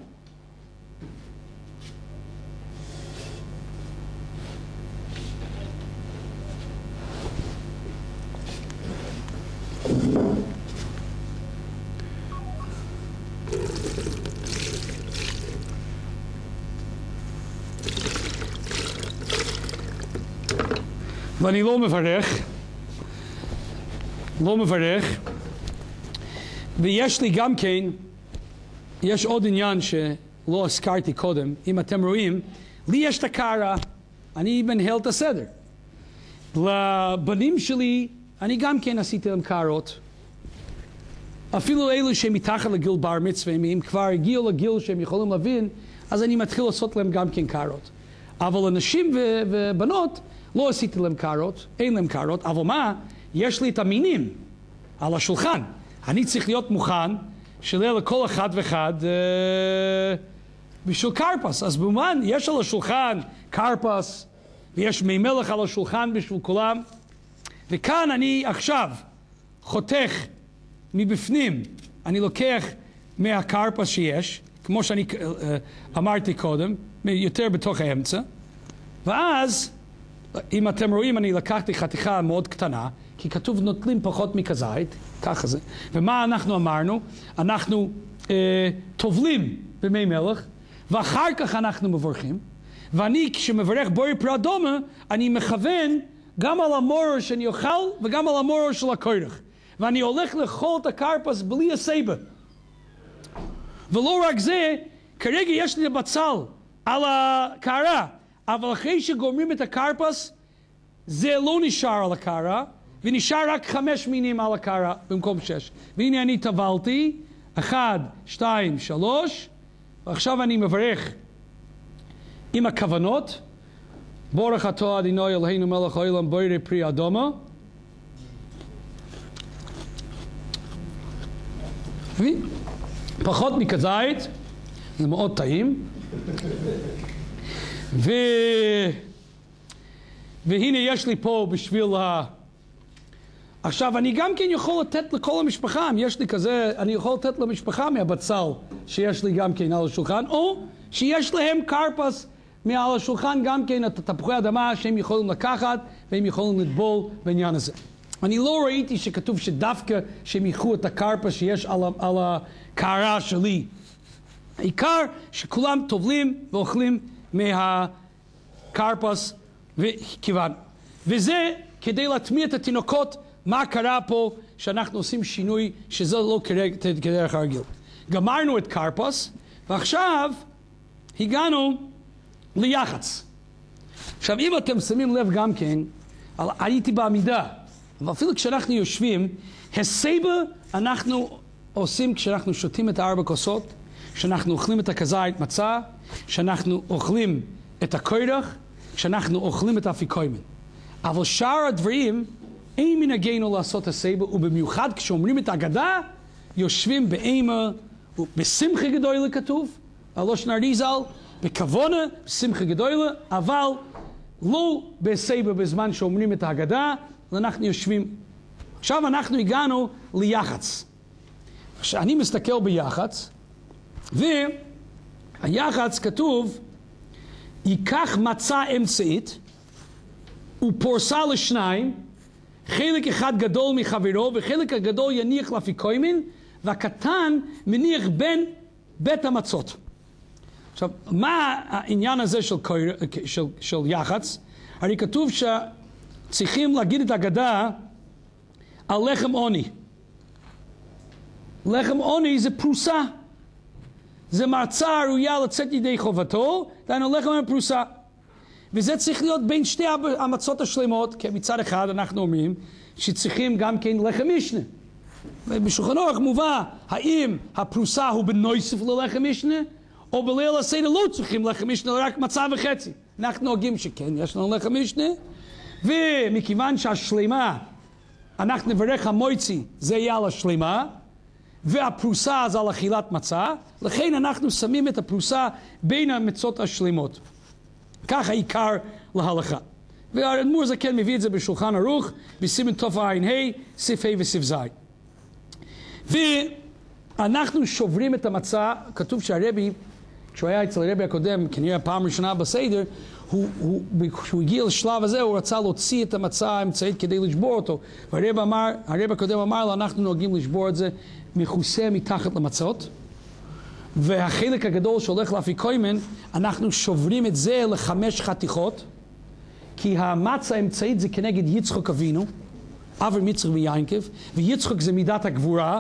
ואני לא מברך, לא מברך, ויש לי גם כן, יש עוד עניין שלא הזכרתי קודם, אם אתם רואים, לי יש את הקערה, אני מנהל את הסדר. לבנים שלי, אני גם כן עשיתי להם קערות. אפילו אלו שהם מתחת לגיל בר מצווה, אם כבר הגיעו לגיל שהם יכולים להבין, אז אני מתחיל לעשות להם גם כן קערות. אבל אנשים ו- ובנות, לא עשיתי להם קערות, אין להם קערות, אבל מה? יש לי את המינים על השולחן. אני צריך להיות מוכן שיהיה לכל אחד ואחד אה, בשביל קרפס. אז במובן, יש על השולחן קרפס, ויש מי מלך על השולחן בשביל כולם. וכאן אני עכשיו חותך מבפנים, אני לוקח מהקרפס שיש, כמו שאני אה, אמרתי קודם, יותר בתוך האמצע, ואז אם אתם רואים, אני לקחתי חתיכה מאוד קטנה, כי כתוב נוטלים פחות מכזית, ככה זה. ומה אנחנו אמרנו? אנחנו אה, טובלים במי מלך, ואחר כך אנחנו מברכים. ואני, כשמברך בורא פרי אדומה, אני מכוון גם על המורר שאני אוכל, וגם על המורר של הקורח. ואני הולך לאכול את הקרפס בלי הסייבה. ולא רק זה, כרגע יש לי בצל על הקערה. אבל אחרי שגומרים את הקרפס, זה לא נשאר על הקערה, ונשאר רק חמש מינים על הקערה במקום שש. והנה אני טבלתי, אחד, שתיים, שלוש, ועכשיו אני מברך עם הכוונות. בורך אתה אדוני אלוהינו מלך העולם בורא פרי אדומה. פחות מכזית, זה מאוד טעים. ו... והנה יש לי פה בשביל ה... עכשיו אני גם כן יכול לתת לכל המשפחה, אם יש לי כזה, אני יכול לתת למשפחה מהבצל שיש לי גם כן על השולחן, או שיש להם קרפס מעל השולחן גם כן את תפוחי אדמה שהם יכולים לקחת והם יכולים לטבול בעניין הזה. אני לא ראיתי שכתוב שדווקא שהם ייחו את הקרפס שיש על, על הקערה שלי. העיקר שכולם טובלים ואוכלים מהקרפס וכיוון. וזה כדי להטמיע את התינוקות, מה קרה פה שאנחנו עושים שינוי שזה לא כדרך הרגיל. גמרנו את קרפס, ועכשיו הגענו ליחץ. עכשיו אם אתם שמים לב גם כן, הייתי בעמידה, ואפילו כשאנחנו יושבים, הסייבה אנחנו עושים כשאנחנו שותים את הארבע כוסות, כשאנחנו אוכלים את הכזית מצה, כשאנחנו אוכלים את הקורח, כשאנחנו אוכלים את האפיקוימן. אבל שאר הדברים, אין מנהגנו לעשות הסייבה, ובמיוחד כשאומרים את ההגדה, יושבים באימה, בשמחה גדולה כתוב, הלושן אריזל, בכוונה, בשמחה גדולה, אבל לא בסייבה בזמן שאומרים את ההגדה, אנחנו יושבים. עכשיו אנחנו הגענו ליחץ. כשאני מסתכל ביחץ, והיחץ כתוב, ייקח מצה אמצעית, ופורסה לשניים, חלק אחד גדול מחברו, וחלק הגדול יניח לאפיקוימן, והקטן מניח בין בית המצות. עכשיו, מה העניין הזה של, של, של יחץ? הרי כתוב שצריכים להגיד את ההגדה על לחם עוני. לחם עוני זה פרוסה. זה מרצה ראויה לצאת ידי חובתו, דהיינו לחם פרוסה. וזה צריך להיות בין שתי המצות השלמות, כי מצד אחד אנחנו אומרים שצריכים גם כן לחם משנה. בשולחן אורך מובא האם הפרוסה הוא בנויסף ללחם משנה, או בליל הסדר לא צריכים לחם משנה, רק מצה וחצי. אנחנו נוהגים שכן, יש לנו לחם משנה, ומכיוון שהשלימה, אנחנו נברך המויצי, זה יהיה על השלימה, והפרוסה זה על אכילת מצה, לכן אנחנו שמים את הפרוסה בין המצות השלימות. כך העיקר להלכה. והאדמו"ר זקן מביא את זה בשולחן ערוך, בסימן תופעה ע"ה, סעיף ה' וסעיף ז'. ואנחנו שוברים את המצה, כתוב שהרבי, כשהוא היה אצל הרבי הקודם, כנראה פעם ראשונה בסדר, הוא, הוא, כשהוא הגיע לשלב הזה, הוא רצה להוציא את המצה האמצעית כדי לשבור אותו. והרבי אמר, הרבי הקודם אמר לו, אנחנו נוהגים לשבור את זה מכוסה מתחת למצות, והחלק הגדול שהולך לאפיקוימן, אנחנו שוברים את זה לחמש חתיכות, כי המצה האמצעית זה כנגד יצחק אבינו, אברהם יצחק ויעקב, ויצחק זה מידת הגבורה,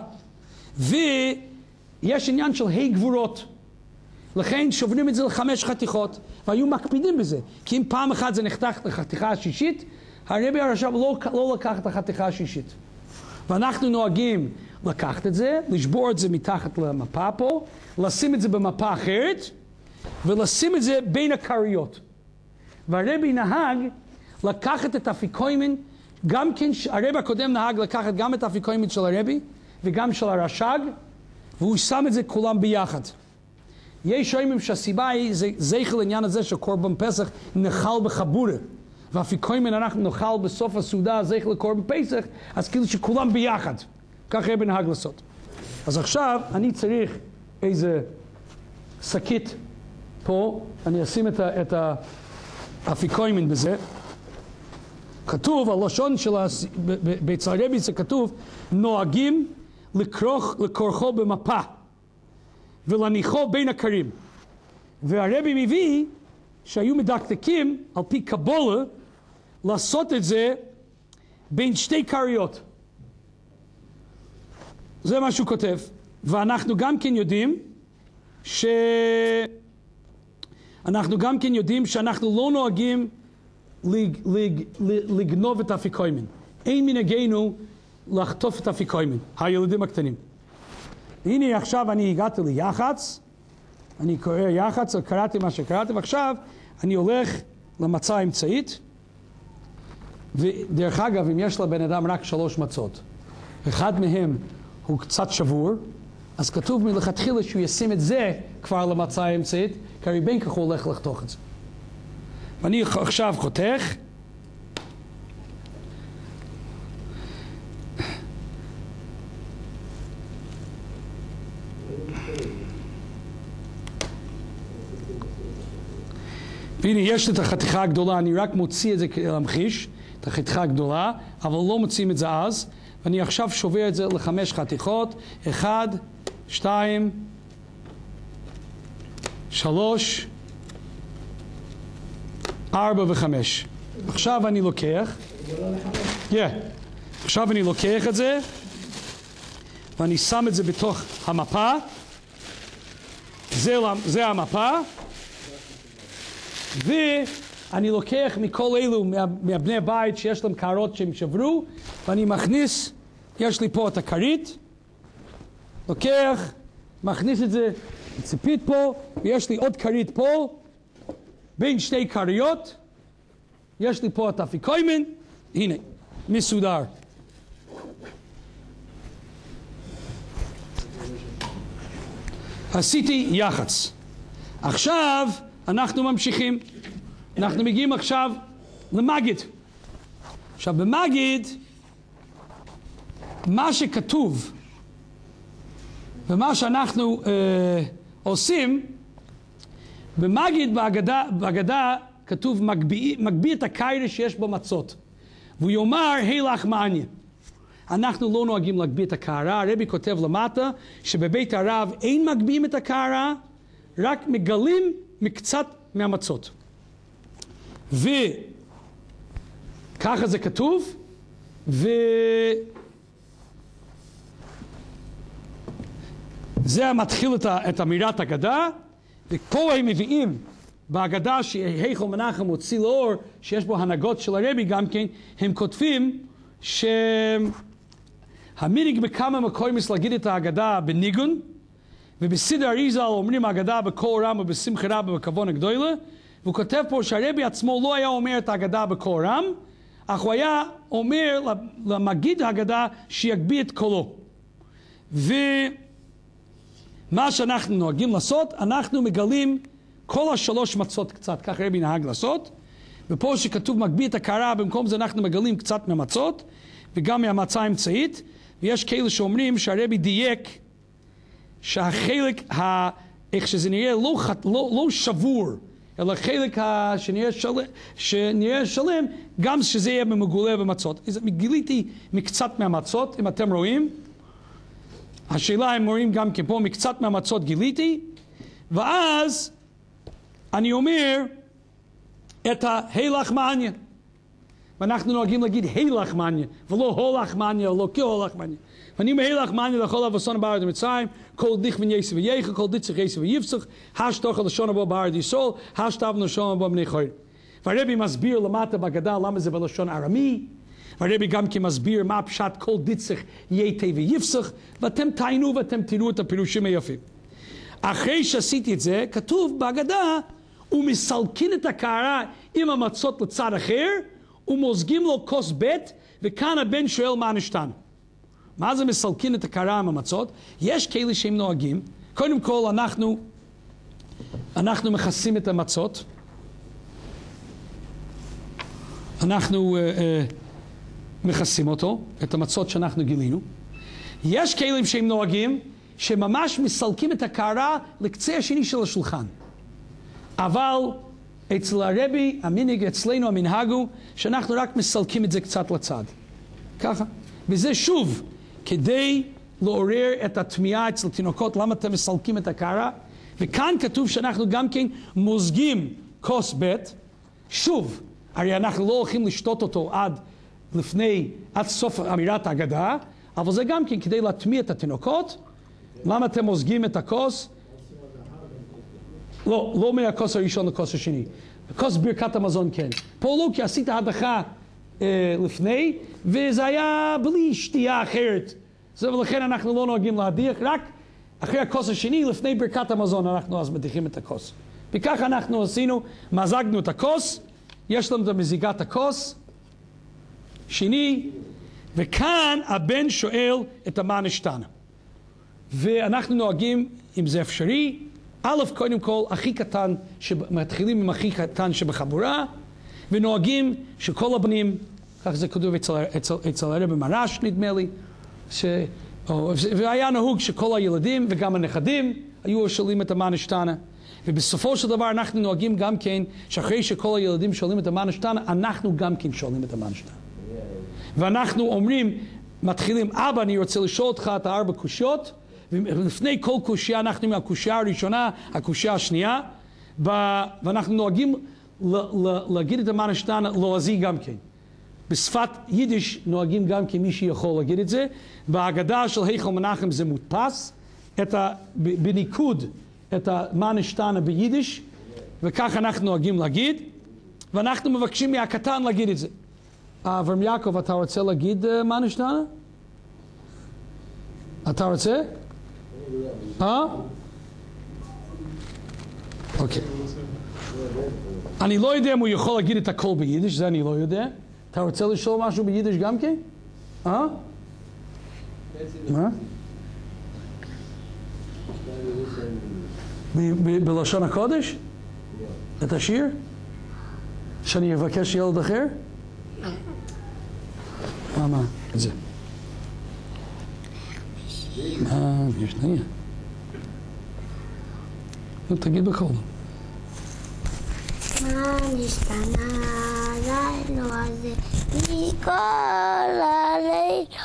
ויש עניין של ה' גבורות. לכן שוברים את זה לחמש חתיכות, והיו מקפידים בזה, כי אם פעם אחת זה נחתך לחתיכה השישית, הרבי הרש"ב לא, לא לקח את החתיכה השישית. ואנחנו נוהגים לקחת את זה, לשבור את זה מתחת למפה פה, לשים את זה במפה אחרת, ולשים את זה בין הכריות. והרבי נהג לקחת את האפיקוימן, גם כן, הרבי הקודם נהג לקחת גם את האפיקוימן של הרבי, וגם של הרש"ג, והוא שם את זה כולם ביחד. יש רואים שהסיבה היא, זה זכר לעניין הזה של קורבן פסח נחל בחבורה. ואפיקוימן אנחנו נאכל בסוף הסעודה זכר לקורבן פסח, אז כאילו שכולם ביחד. כך רבי נהג לעשות. אז עכשיו אני צריך איזה שקית פה, אני אשים את, ה, את האפיקוימן בזה. כתוב, הלשון של אצל הרבי זה כתוב, נוהגים לכרוך, לכורכו במפה ולניחו בין הכרים. והרבי מביא שהיו מדקדקים על פי קבולה לעשות את זה בין שתי כריות. זה מה שהוא כותב. ואנחנו גם כן יודעים ש... אנחנו גם כן יודעים שאנחנו לא נוהגים לג... לג... לגנוב את האפיקוימן. אין מנהגנו לחטוף את האפיקוימן, הילדים הקטנים. הנה עכשיו אני הגעתי ליח"צ, אני קורא יח"צ, קראתי מה שקראתי, ועכשיו אני הולך למצה האמצעית, ודרך אגב, אם יש לבן אדם רק שלוש מצות, אחד מהם הוא קצת שבור, אז כתוב מלכתחילה שהוא ישים את זה כבר למצה האמצעית, כי הרי בין כך הוא הולך לחתוך את זה. ואני עכשיו חותך, והנה יש לי את החתיכה הגדולה, אני רק מוציא את זה כדי להמחיש, את החתיכה הגדולה, אבל לא מוצאים את זה אז, ואני עכשיו שובר את זה לחמש חתיכות, אחד, שתיים, שלוש, ארבע וחמש. עכשיו אני לוקח, yeah. עכשיו אני לוקח את זה, ואני שם את זה בתוך המפה, זה, זה המפה, ואני לוקח מכל אלו, מה, מהבני הבית שיש להם קערות שהם שברו, ואני מכניס, יש לי פה את הכרית, לוקח, מכניס את זה ציפית פה, ויש לי עוד כרית פה, בין שתי כריות, יש לי פה את האפיקוימן, הנה, מסודר. עשיתי יח"צ. עכשיו אנחנו ממשיכים. אנחנו מגיעים עכשיו למגיד. עכשיו במגיד, מה שכתוב ומה שאנחנו אה, עושים, במגיד בהגדה, בהגדה כתוב מגביא, מגביא את הקיירה שיש בו מצות. והוא יאמר, הילך מעניין. אנחנו לא נוהגים להגביא את הקערה. הרבי כותב למטה שבבית הרב אין מגביאים את הקערה, רק מגלים מקצת מהמצות. וככה זה כתוב, וזה מתחיל את, ה... את אמירת הגדה, ופה הם מביאים בהגדה שהיכל מנחם הוציא לאור, שיש בו הנהגות של הרבי גם כן, הם כותבים ש... המנהג בכמה מקומים להגיד את ההגדה בניגון, ובסדר אריזל אומרים ההגדה בקול רם ובשמחה רבה ובכוונה גדולה, והוא כותב פה שהרבי עצמו לא היה אומר את ההגדה בקול רם, אך הוא היה אומר למגיד ההגדה שיגביה את קולו. ומה שאנחנו נוהגים לעשות, אנחנו מגלים כל השלוש מצות קצת, כך הרבי נהג לעשות, ופה שכתוב מגביה את הקערה, במקום זה אנחנו מגלים קצת מהמצות, וגם מהמצה האמצעית, ויש כאלה שאומרים שהרבי דייק שהחלק, ה, איך שזה נראה, לא, לא, לא שבור, אלא חלק ה, שנראה, של, שנראה שלם, גם שזה יהיה מגולה במצות. גיליתי מקצת מהמצות, אם אתם רואים. השאלה אם רואים גם כן פה, מקצת מהמצות גיליתי, ואז אני אומר את ההלחמניה. ואנחנו נוהגים להגיד הלחמניה, ולא הולחמניה, או לא כהולחמניה. ואני אומר הלחמניה לכל אבוסון בארץ מצרים, כל דיך ונייסי וייכה, כל דיצח יסי ויפצח, השתוך הלשון הבא בארץ ישראל, השתב לשון הבא בני חויר. והרבי מסביר למטה בהגדה למה זה בלשון ארמי, והרבי גם כי מסביר מה פשט כל דיצח ייתה ויפצח, ואתם תעיינו ואתם תראו את הפירושים היפים. אחרי שעשיתי את זה, כתוב בהגדה, ומסלקין את הקערה עם המצות לצד אחר, ומוזגים לו כוס בית, וכאן הבן שואל מה נשתן. מה זה מסלקין את הקערה עם המצות? יש כאלה שהם נוהגים. קודם כל אנחנו, אנחנו מכסים את המצות. אנחנו uh, uh, מכסים אותו, את המצות שאנחנו גילינו. יש כאלה שהם נוהגים, שממש מסלקים את הקערה לקצה השני של השולחן. אבל אצל הרבי, המנהג, אצלנו המנהג הוא שאנחנו רק מסלקים את זה קצת לצד. ככה. וזה שוב, כדי לעורר את התמיהה אצל תינוקות, למה אתם מסלקים את הקערה? וכאן כתוב שאנחנו גם כן מוזגים כוס בית. שוב, הרי אנחנו לא הולכים לשתות אותו עד לפני, עד סוף אמירת ההגדה, אבל זה גם כן כדי להטמיע את התינוקות. למה אתם מוזגים את הכוס? לא, לא מהכוס הראשון לכוס השני. כוס ברכת המזון כן. פה לא, כי עשית הדחה אה, לפני, וזה היה בלי שתייה אחרת. זה ולכן אנחנו לא נוהגים להדיח, רק אחרי הכוס השני, לפני ברכת המזון, אנחנו אז מדיחים את הכוס. וכך אנחנו עשינו, מזגנו את הכוס, יש לנו את מזיגת הכוס, שני, וכאן הבן שואל את המה נשתנה. ואנחנו נוהגים, אם זה אפשרי, א', קודם כל, הכי קטן, מתחילים עם הכי קטן שבחבורה, ונוהגים שכל הבנים, כך זה כתוב אצל, אצל, אצל הרב מרש, נדמה לי, ש, או, והיה נהוג שכל הילדים וגם הנכדים היו שואלים את המה נשתנה. ובסופו של דבר אנחנו נוהגים גם כן, שאחרי שכל הילדים שואלים את המה נשתנה, אנחנו גם כן שואלים את המה נשתנה. ואנחנו אומרים, מתחילים, אבא, אני רוצה לשאול אותך את הארבע קושיות, ולפני כל קושייה אנחנו מהקושייה הראשונה, הקושייה השנייה, ואנחנו נוהגים להגיד את המה נשתנה לועזי גם כן. בשפת יידיש נוהגים גם כן מי שיכול להגיד את זה. בהגדה של היכל מנחם זה מודפס, את ה, בניקוד את המה נשתנה ביידיש, וכך אנחנו נוהגים להגיד, ואנחנו מבקשים מהקטן להגיד את זה. אברהם יעקב, אתה רוצה להגיד מה נשתנה? אתה רוצה? אה? אוקיי. אני לא יודע אם הוא יכול להגיד את הכל ביידיש, זה אני לא יודע. אתה רוצה לשאול משהו ביידיש גם כן? אה? מה? בלשון הקודש? את השיר? שאני אבקש ילד אחר? מה, מה? את זה. מה, יש נהיה. תגיד בכל. מה נשתנה הלילה הזה מכל הלילות,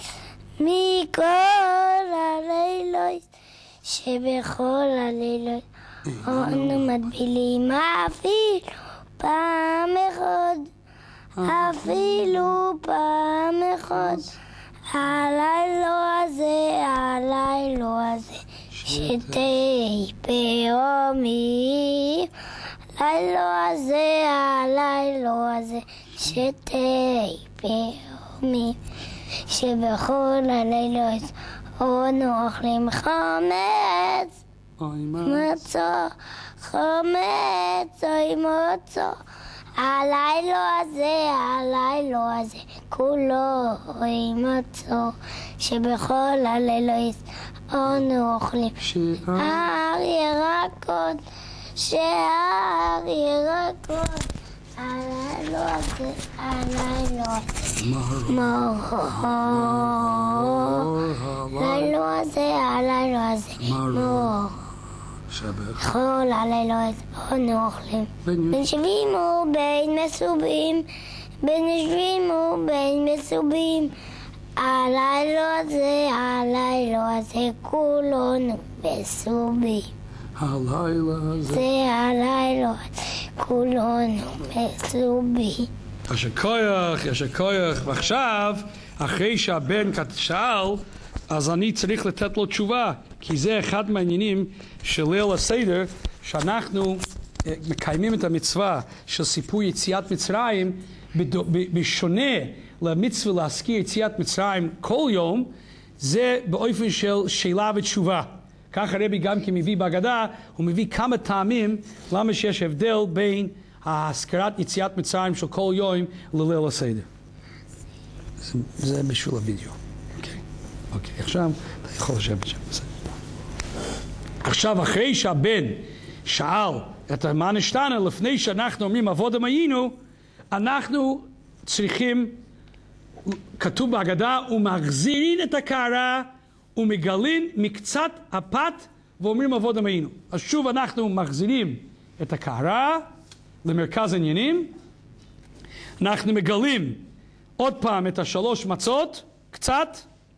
מכל הלילות, שבכל הלילות אנו מטבילים אפילו פעם אחד, אפילו פעם אחד. הלילה הזה, הלילה הזה, שתי פעמים. הלילה הזה, הלילה הזה, שתי פעמים. שבכל הלילות אנו אוכלים חמץ, מצה, חמץ, אוי מצה. הלילה הזה, הלילה הזה, כולו אוי מצה, שבכל הלילות אנו אוכלים הר ירקות, שהר ירקות. הלילה הזה, הלילה הזה, מור. הלילה הזה, הלילה הזה, מור. כל הלילות אנו אוכלים. בין שבים ובין מסובים, בין יושבים ובין מסובים. הלילה הזה, הלילה הזה, כולנו מסובים. הלילה הזה. זה הלילה הזה, כולנו מסובים. יש הכוח, יש הכוח. ועכשיו, אחרי שהבן שאל, אז אני צריך לתת לו תשובה, כי זה אחד מהעניינים של ליל הסדר, שאנחנו מקיימים את המצווה של סיפור יציאת מצרים, בשונה למצווה להזכיר יציאת מצרים כל יום, זה באופן של שאלה ותשובה. כך הרבי גם כי מביא בהגדה, הוא מביא כמה טעמים למה שיש הבדל בין ההזכרת יציאת מצרים של כל יום לליל הסדר. זה, זה בשביל הוידאו. אוקיי, אוקיי, עכשיו אתה יכול לשבת שם. עכשיו, אחרי שהבן שאל את מה נשתנה, לפני שאנחנו אומרים עבודה היינו, אנחנו צריכים, כתוב בהגדה, ומחזירים את הקערה ומגלים מקצת הפת ואומרים עבודה היינו. אז שוב אנחנו מחזירים את הקערה למרכז העניינים, אנחנו מגלים עוד פעם את השלוש מצות, קצת,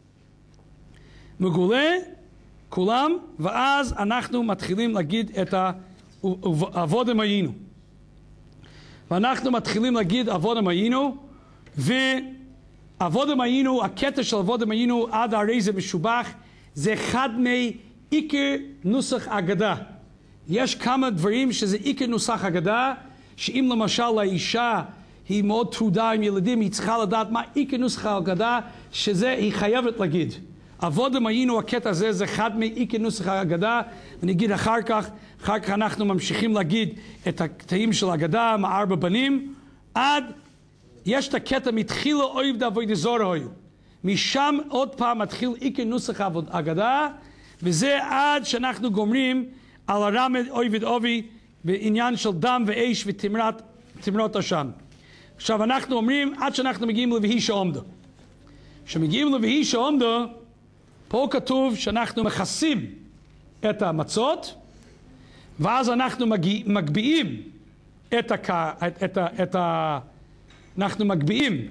מגולה, כולם, ואז אנחנו מתחילים להגיד את עבודה היינו. ואנחנו מתחילים להגיד עבודה היינו, ועבודה היינו, הקטע של עבודה היינו עד הרי זה משובח, זה אחד מעיקר נוסח אגדה. יש כמה דברים שזה עיקר נוסח אגדה, שאם למשל לאישה היא מאוד טרודה עם ילדים, היא צריכה לדעת מה עיקר נוסח האגדה, שזה היא חייבת להגיד. עבודה היינו, הקטע הזה, זה אחד מעיקר נוסח האגדה, ואני אגיד אחר כך, אחר כך אנחנו ממשיכים להגיד את הקטעים של האגדה, מארבע בנים, עד, יש את הקטע מתחילה אויב דאבוידה זרה היו. משם עוד פעם מתחיל עיקר נוסח האגדה, וזה עד שאנחנו גומרים על הרמד אויבד אובי, בעניין של דם ואש ותמרות עשן. עכשיו אנחנו אומרים, עד שאנחנו מגיעים ל"ויהי שעומדו". כשמגיעים ל"ויהי שעומדו", פה כתוב שאנחנו מכסים את המצות, ואז אנחנו מגיע, מגביעים את ה... את, את, את ה אנחנו מגביעים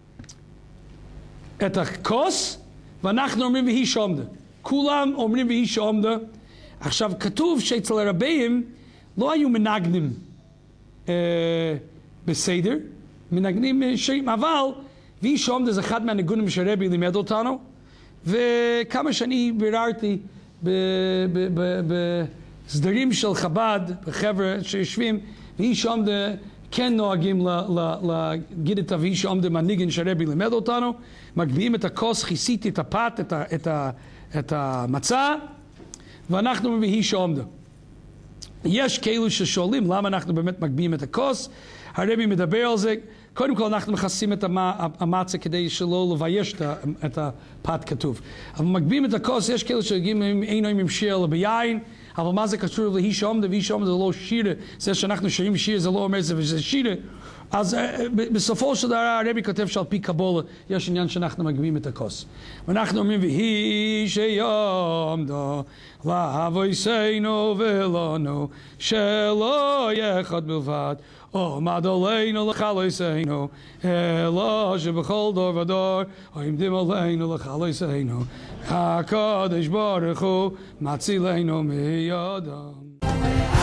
את הכוס, ואנחנו אומרים "ויהי שעומדו". כולם אומרים "ויהי שעומדו". עכשיו כתוב שאצל הרבים לא היו מנגנים אה, בסדר, מנגנים שירים, אבל "ויהי שעומדו" זה אחד מהניגונים שהרבי לימד אותנו, וכמה שאני ביררתי בסדרים של חב"ד, בחבר'ה שיושבים, "ויהי שעומדו" כן נוהגים להגיד את "ויהי שעומדו" מהניגן שהרבי לימד אותנו, מגביעים את הכוס, כיסיתי את הפת, את, ה, את, ה, את המצה, ואנחנו אומרים "ויהי שעומדו". יש כאלו ששואלים למה אנחנו באמת מגביעים את הכוס, הרבי מדבר על זה, קודם כל אנחנו מכסים את המצה כדי שלא לבייש את הפת כתוב. אבל מגביעים את הכוס, יש כאלו שגיעים אינו עם שיר אלא ביין, אבל מה זה קשור "ויהי שעומדו"? "ויהי שעומדו" זה לא שיר, זה שאנחנו שרים שיר זה לא אומר זה וזה שיר. אז בסופו של דבר הרבי כותב שעל פי קבולה יש עניין שאנחנו מגביעים את הכוס. ואנחנו אומרים "ויהי שעומדו לאבויסנו ולנו שלא יחד בלבד עומד עלינו לחלויסנו אלא שבכל דור ודור עומדים עלינו לחלויסנו הקדוש ברוך הוא מצילנו מידם".